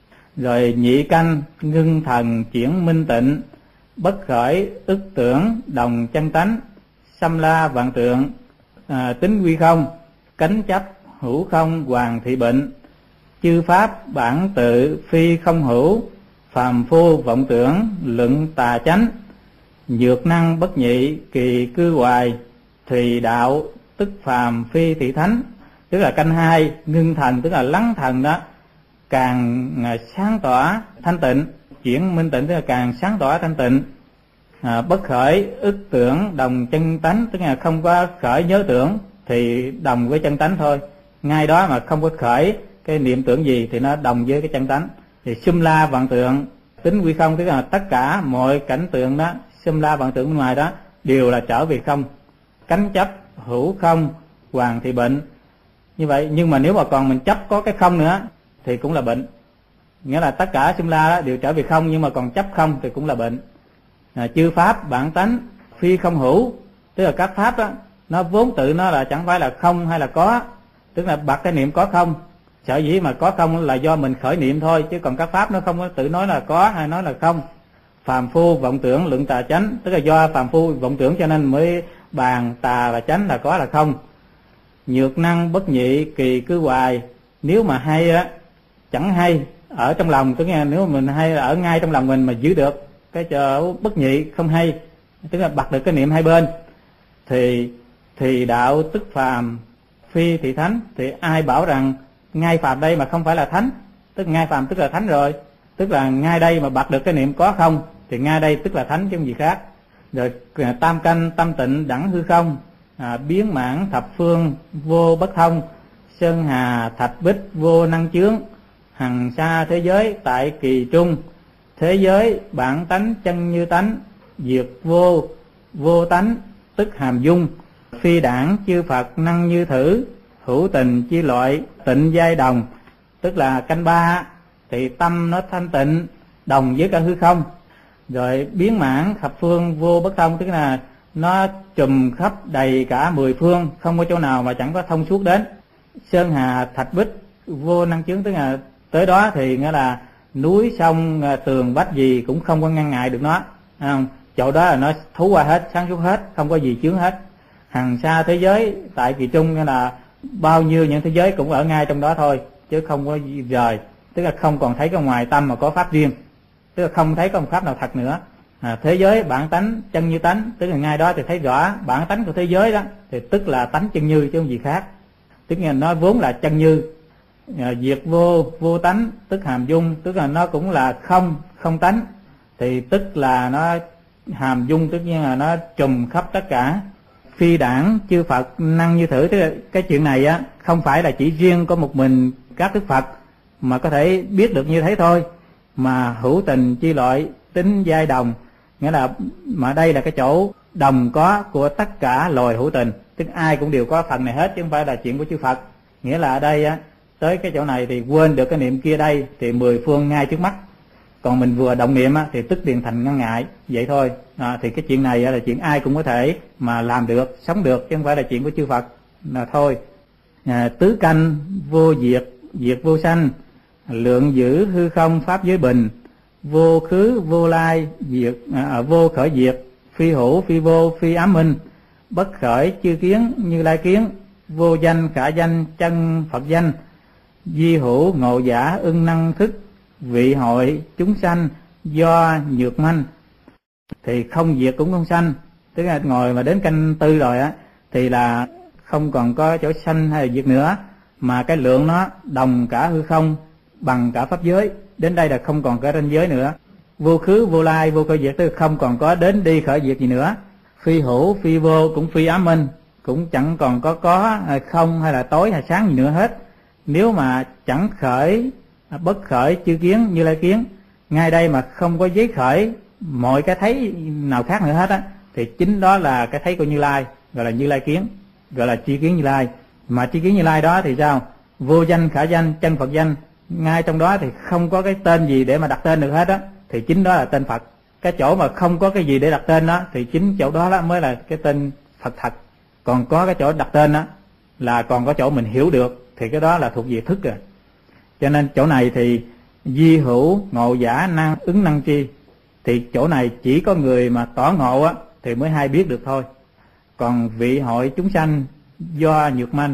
Rồi nhị canh ngưng thần chuyển minh tịnh, bất khởi ức tưởng đồng chân tánh, xâm la vạn tượng tính quy không, cánh chấp hữu không hoàng thị bệnh, chư pháp bản tự phi không hữu, phàm phu vọng tưởng luận tà chánh, nhược năng bất nhị kỳ cư hoài, thùy đạo tức phàm phi thị thánh. Tức là canh 2 ngưng thần, tức là lắng thần đó, càng sáng tỏ thanh tịnh, chuyển minh tịnh tức là càng sáng tỏ thanh tịnh. Bất khởi ức tưởng đồng chân tánh, tức là không có khởi nhớ tưởng thì đồng với chân tánh thôi, ngay đó mà không có khởi cái niệm tưởng gì thì nó đồng với cái chân tánh. Thì xâm la vạn tượng tính quy không, tức là tất cả mọi cảnh tượng đó, xâm la vạn tượng bên ngoài đó đều là trở về không, cánh chấp hữu không hoàng thị bệnh. Như vậy, nhưng mà nếu mà còn mình chấp có cái không nữa thì cũng là bệnh, nghĩa là tất cả xâm la đó đều trở về không, nhưng mà còn chấp không thì cũng là bệnh. Chư pháp bản tánh phi không hữu, tức là các pháp đó nó vốn tự nó là chẳng phải là không hay là có, tức là bật cái niệm có không. Sở dĩ mà có không là do mình khởi niệm thôi, chứ còn các pháp nó không có tự nói là có hay nói là không. Phàm phu vọng tưởng luận tà chánh, tức là do phàm phu vọng tưởng cho nên mới bàn tà và chánh là có là không. Nhược năng bất nhị kỳ cư hoài, nếu mà hay á chẳng hay ở trong lòng, tức là nếu mà mình hay ở ngay trong lòng mình mà giữ được cái chỗ bất nhị không hay, tức là bật được cái niệm hai bên, thì đạo tức phàm phi thị thánh. Thì ai bảo rằng ngay phàm đây mà không phải là thánh, tức ngay phàm tức là thánh rồi, tức là ngay đây mà bật được cái niệm có không thì ngay đây tức là thánh chứ không gì khác. Rồi tam canh tâm tịnh đẳng hư không, biến mãn thập phương vô bất thông, sơn hà thạch bích vô năng chướng, hằng xa thế giới tại kỳ trung, thế giới bản tánh chân như tánh, diệt vô vô tánh tức hàm dung, phi đảng chư Phật năng như thử, hữu tình chi loại tịnh giai đồng. Tức là canh 3 thì tâm nó thanh tịnh đồng với cả hư không. Rồi biến mãn thập phương vô bất thông, tức là nó trùm khắp đầy cả 10 phương, không có chỗ nào mà chẳng có thông suốt đến. Sơn hà thạch bích vô năng chướng, tức là tới đó thì nghĩa là núi sông tường vách gì cũng không có ngăn ngại được nó, không? Chỗ đó là nó thú qua hết, sáng suốt hết, không có gì chướng hết. Hằng xa thế giới tại kỳ trung, nghĩa là bao nhiêu những thế giới cũng ở ngay trong đó thôi, chứ không có gì rời. Tức là không còn thấy cái ngoài tâm mà có pháp riêng, tức là không thấy có một pháp nào thật nữa. Thế giới bản tánh chân như tánh, tức là ngay đó thì thấy rõ bản tánh của thế giới đó, thì tức là tánh chân như chứ không gì khác. Tức là nó vốn là chân như. Diệt vô vô tánh tức hàm dung, tức là nó cũng là không không tánh, thì tức là nó hàm dung, tức nhiên là nó trùm khắp tất cả. Phi đảng chư Phật năng như thử, tức là cái chuyện này á không phải là chỉ riêng có một mình các đức Phật mà có thể biết được như thế thôi, mà hữu tình chi loại tính giai đồng, nghĩa là mà đây là cái chỗ đồng có của tất cả loài hữu tình, tức ai cũng đều có phần này hết chứ không phải là chuyện của chư Phật. Nghĩa là ở đây á, tới cái chỗ này thì quên được cái niệm kia đây thì 10 phương ngay trước mắt, còn mình vừa động niệm á thì tức liền thành ngăn ngại vậy thôi. Thì cái chuyện này là chuyện ai cũng có thể mà làm được, sống được chứ không phải là chuyện của chư Phật là thôi. Tứ canh vô diệt diệt vô sanh, lượng giữ hư không pháp giới bình, vô khứ vô lai diệt vô khởi diệt, phi hữu phi vô phi ám minh, bất khởi chư kiến như lai kiến, vô danh khả danh chân Phật danh, di hữu ngộ giả ưng năng thức, vị hội chúng sanh do nhược manh. Thì không diệt cũng không sanh, tức là ngồi mà đến canh 4 rồi á thì là không còn có chỗ sanh hay là diệt nữa, mà cái lượng nó đồng cả hư không bằng cả pháp giới. Đến đây là không còn cả ranh giới nữa. Vô khứ vô lai vô khởi diệt, tức là không còn có đến đi khởi diệt gì nữa. Phi hữu phi vô cũng phi ám minh, cũng chẳng còn có không hay là tối hay sáng gì nữa hết. Nếu mà chẳng khởi bất khởi chư kiến như lai kiến, ngay đây mà không có giấy khởi mọi cái thấy nào khác nữa hết á, thì chính đó là cái thấy của Như Lai, gọi là Như Lai kiến, gọi là tri kiến Như Lai. Mà tri kiến Như Lai đó thì sao? Vô danh khả danh, chân Phật danh, ngay trong đó thì không có cái tên gì để mà đặt tên được hết á, thì chính đó là tên Phật. Cái chỗ mà không có cái gì để đặt tên đó thì chính chỗ đó, đó mới là cái tên Phật thật. Còn có cái chỗ đặt tên đó là còn có chỗ mình hiểu được, thì cái đó là thuộc về thức rồi. Cho nên chỗ này thì di hữu ngộ giả năng ứng năng chi, thì chỗ này chỉ có người mà tỏ ngộ á thì mới hay biết được thôi. Còn vị hội chúng sanh do nhược manh,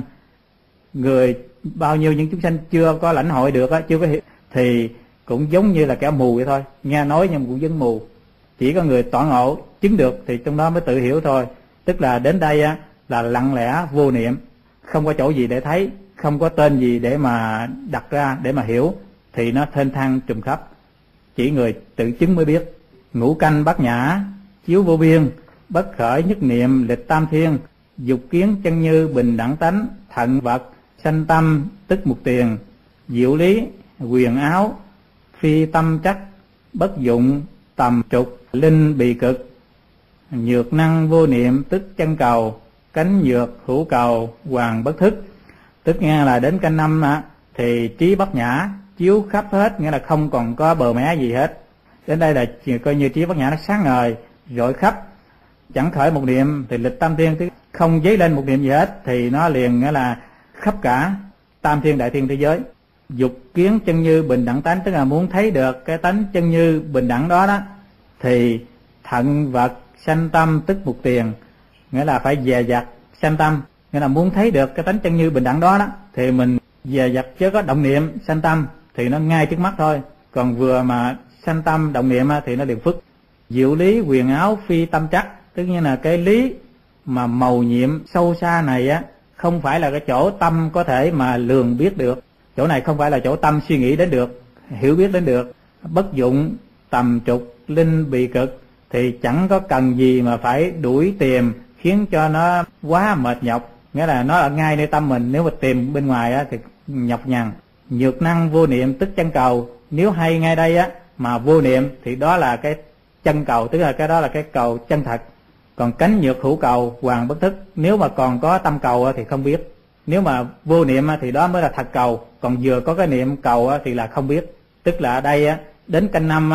người bao nhiêu những chúng sanh chưa có lãnh hội được á, chưa có hiểu, thì cũng giống như là kẻ mù vậy thôi, nghe nói nhưng cũng vẫn mù. Chỉ có người tỏ ngộ chứng được thì trong đó mới tự hiểu thôi. Tức là đến đây á là lặng lẽ vô niệm, không có chỗ gì để thấy, không có tên gì để mà đặt ra để mà hiểu, thì nó thênh thang trùm khắp. Chỉ người tự chứng mới biết. Ngũ canh bát nhã chiếu vô biên, bất khởi nhất niệm lịch tam thiên, dục kiến chân như bình đẳng tánh, thận vật sanh tâm tức mục tiền, diệu lý quyền áo phi tâm trắc, bất dụng tầm trục linh bị cực, nhược năng vô niệm tức chân cầu, cánh nhược hữu cầu hoàng bất thức. Tức nghe là đến canh năm thì trí bát nhã chiếu khắp hết, nghĩa là không còn có bờ mé gì hết. Đến đây là coi như trí bát nhã nó sáng ngời rọi khắp, chẳng khởi một niệm thì lịch tam thiên, không dấy lên một niệm gì hết thì nó liền nghĩa là khắp cả tam thiên đại thiên thế giới. Dục kiến chân như bình đẳng tánh, tức là muốn thấy được cái tánh chân như bình đẳng đó đó, thì thận vật sanh tâm tức mục tiền, nghĩa là phải dè dặt sanh tâm, nghĩa là muốn thấy được cái tánh chân như bình đẳng đó đó thì mình dè dặt, chứ có động niệm sanh tâm thì nó ngay trước mắt thôi. Còn vừa mà sanh tâm động niệm thì nó liền phức. Diệu lý quyền áo phi tâm trắc, tức như là cái lý mà màu nhiệm sâu xa này á, không phải là cái chỗ tâm có thể mà lường biết được. Chỗ này không phải là chỗ tâm suy nghĩ đến được, hiểu biết đến được. Bất dụng tầm trục linh bị cực, thì chẳng có cần gì mà phải đuổi tìm khiến cho nó quá mệt nhọc, nghĩa là nó ở ngay nơi tâm mình, nếu mà tìm bên ngoài á thì nhọc nhằn. Nhược năng vô niệm tức chân cầu, nếu hay ngay đây á mà vô niệm thì đó là cái chân cầu, tức là cái đó là cái cầu chân thật. Còn cánh nhược hữu cầu hoàng bất thức, nếu mà còn có tâm cầu thì không biết. Nếu mà vô niệm thì đó mới là thật cầu, còn vừa có cái niệm cầu thì là không biết. Tức là ở đây đến canh năm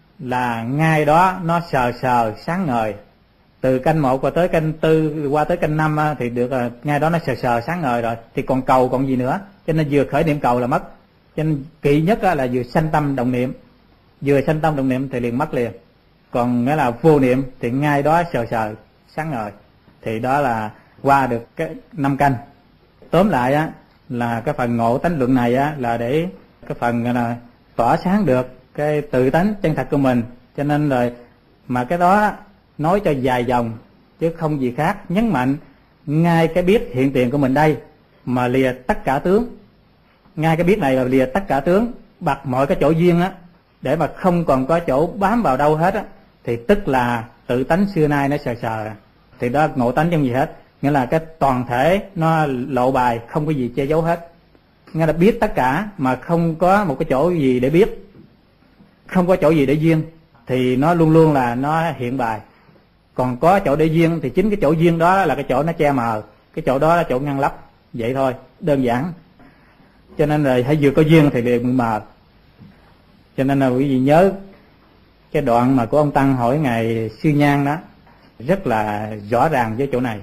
là ngay đó nó sờ sờ sáng ngời. Từ canh 1 qua tới canh 4 qua tới canh 5 thì được ngay đó nó sờ sờ sáng ngời rồi, thì còn cầu còn gì nữa. Cho nên vừa khởi niệm cầu là mất. Cho nên kỵ nhất là vừa sanh tâm động niệm, vừa sanh tâm động niệm thì liền mất liền. Còn nghĩa là vô niệm thì ngay đó sờ sờ sáng ngời, thì đó là qua được cái 5 canh. Tóm lại là cái phần ngộ tánh luận này là để cái phần là tỏa sáng được cái tự tánh chân thật của mình. Cho nên rồi mà cái đó nói cho dài dòng chứ không gì khác, nhấn mạnh ngay cái biết hiện tiền của mình đây mà lìa tất cả tướng. Ngay cái biết này là lìa tất cả tướng, bặt mọi cái chỗ duyên để mà không còn có chỗ bám vào đâu hết thì tức là tự tánh xưa nay nó sờ sờ, thì đó ngộ tánh trong gì hết, nghĩa là cái toàn thể nó lộ bài, không có gì che giấu hết. Nghĩa là biết tất cả mà không có một cái chỗ gì để biết, không có chỗ gì để duyên, thì nó luôn luôn là nó hiện bài. Còn có chỗ để duyên thì chính cái chỗ duyên đó là cái chỗ nó che mờ, cái chỗ đó là chỗ ngăn lấp, vậy thôi, đơn giản. Cho nên là hãy vừa có duyên thì liền bị mờ. Cho nên là quý vị nhớ cái đoạn mà của ông Tăng hỏi ngài Sư Nhan đó rất là rõ ràng với chỗ này.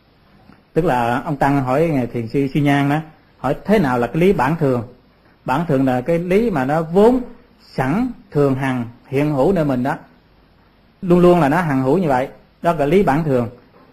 Tức là ông Tăng hỏi ngài Thiền sư Sư Nhan đó, hỏi thế nào là cái lý bản thường. Bản thường là cái lý mà nó vốn sẵn thường hằng hiện hữu nơi mình đó, luôn luôn là nó hằng hữu như vậy, đó là lý bản thường.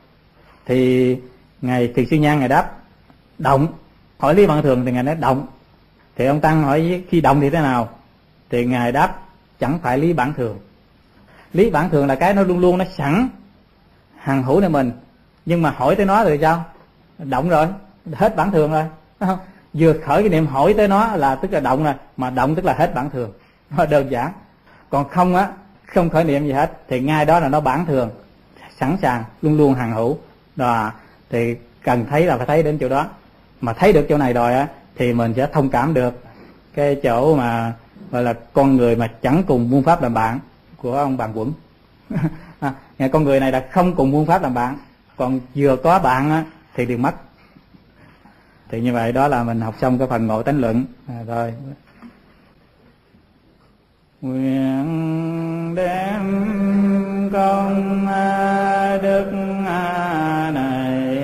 Thì ngài Thiền sư Nhan ngài đáp động. Hỏi lý bản thường thì ngài nói động. Thì ông Tăng hỏi khi động thì thế nào, thì ngài đáp chẳng phải lý bản thường. Lý bản thường là cái nó luôn luôn nó sẵn hằng hữu nơi mình, nhưng mà hỏi tới nó rồi sao, động rồi, hết bản thường rồi. Vừa khởi cái niệm hỏi tới nó là tức là động rồi, mà động tức là hết bản thường, đơn giản. Còn không khởi niệm gì hết thì ngay đó là nó bản thường, sẵn sàng luôn luôn hằng hữu đó. Thì cần thấy là phải thấy đến chỗ đó, mà thấy được chỗ này rồi thì mình sẽ thông cảm được cái chỗ mà gọi là con người mà chẳng cùng muôn pháp làm bạn của ông Bàn Quẩn. Con người này là không cùng phương pháp làm bạn, còn vừa có bạn á, thì đều mất. Thì như vậy đó là mình học xong cái phần ngộ tánh luận rồi. Nguyện đem công đức này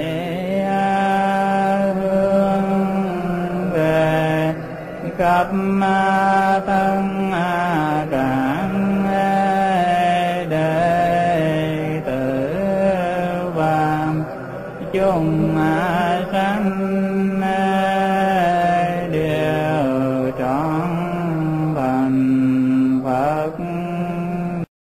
hướng về khắp tất cả đệ tử và chúng sanh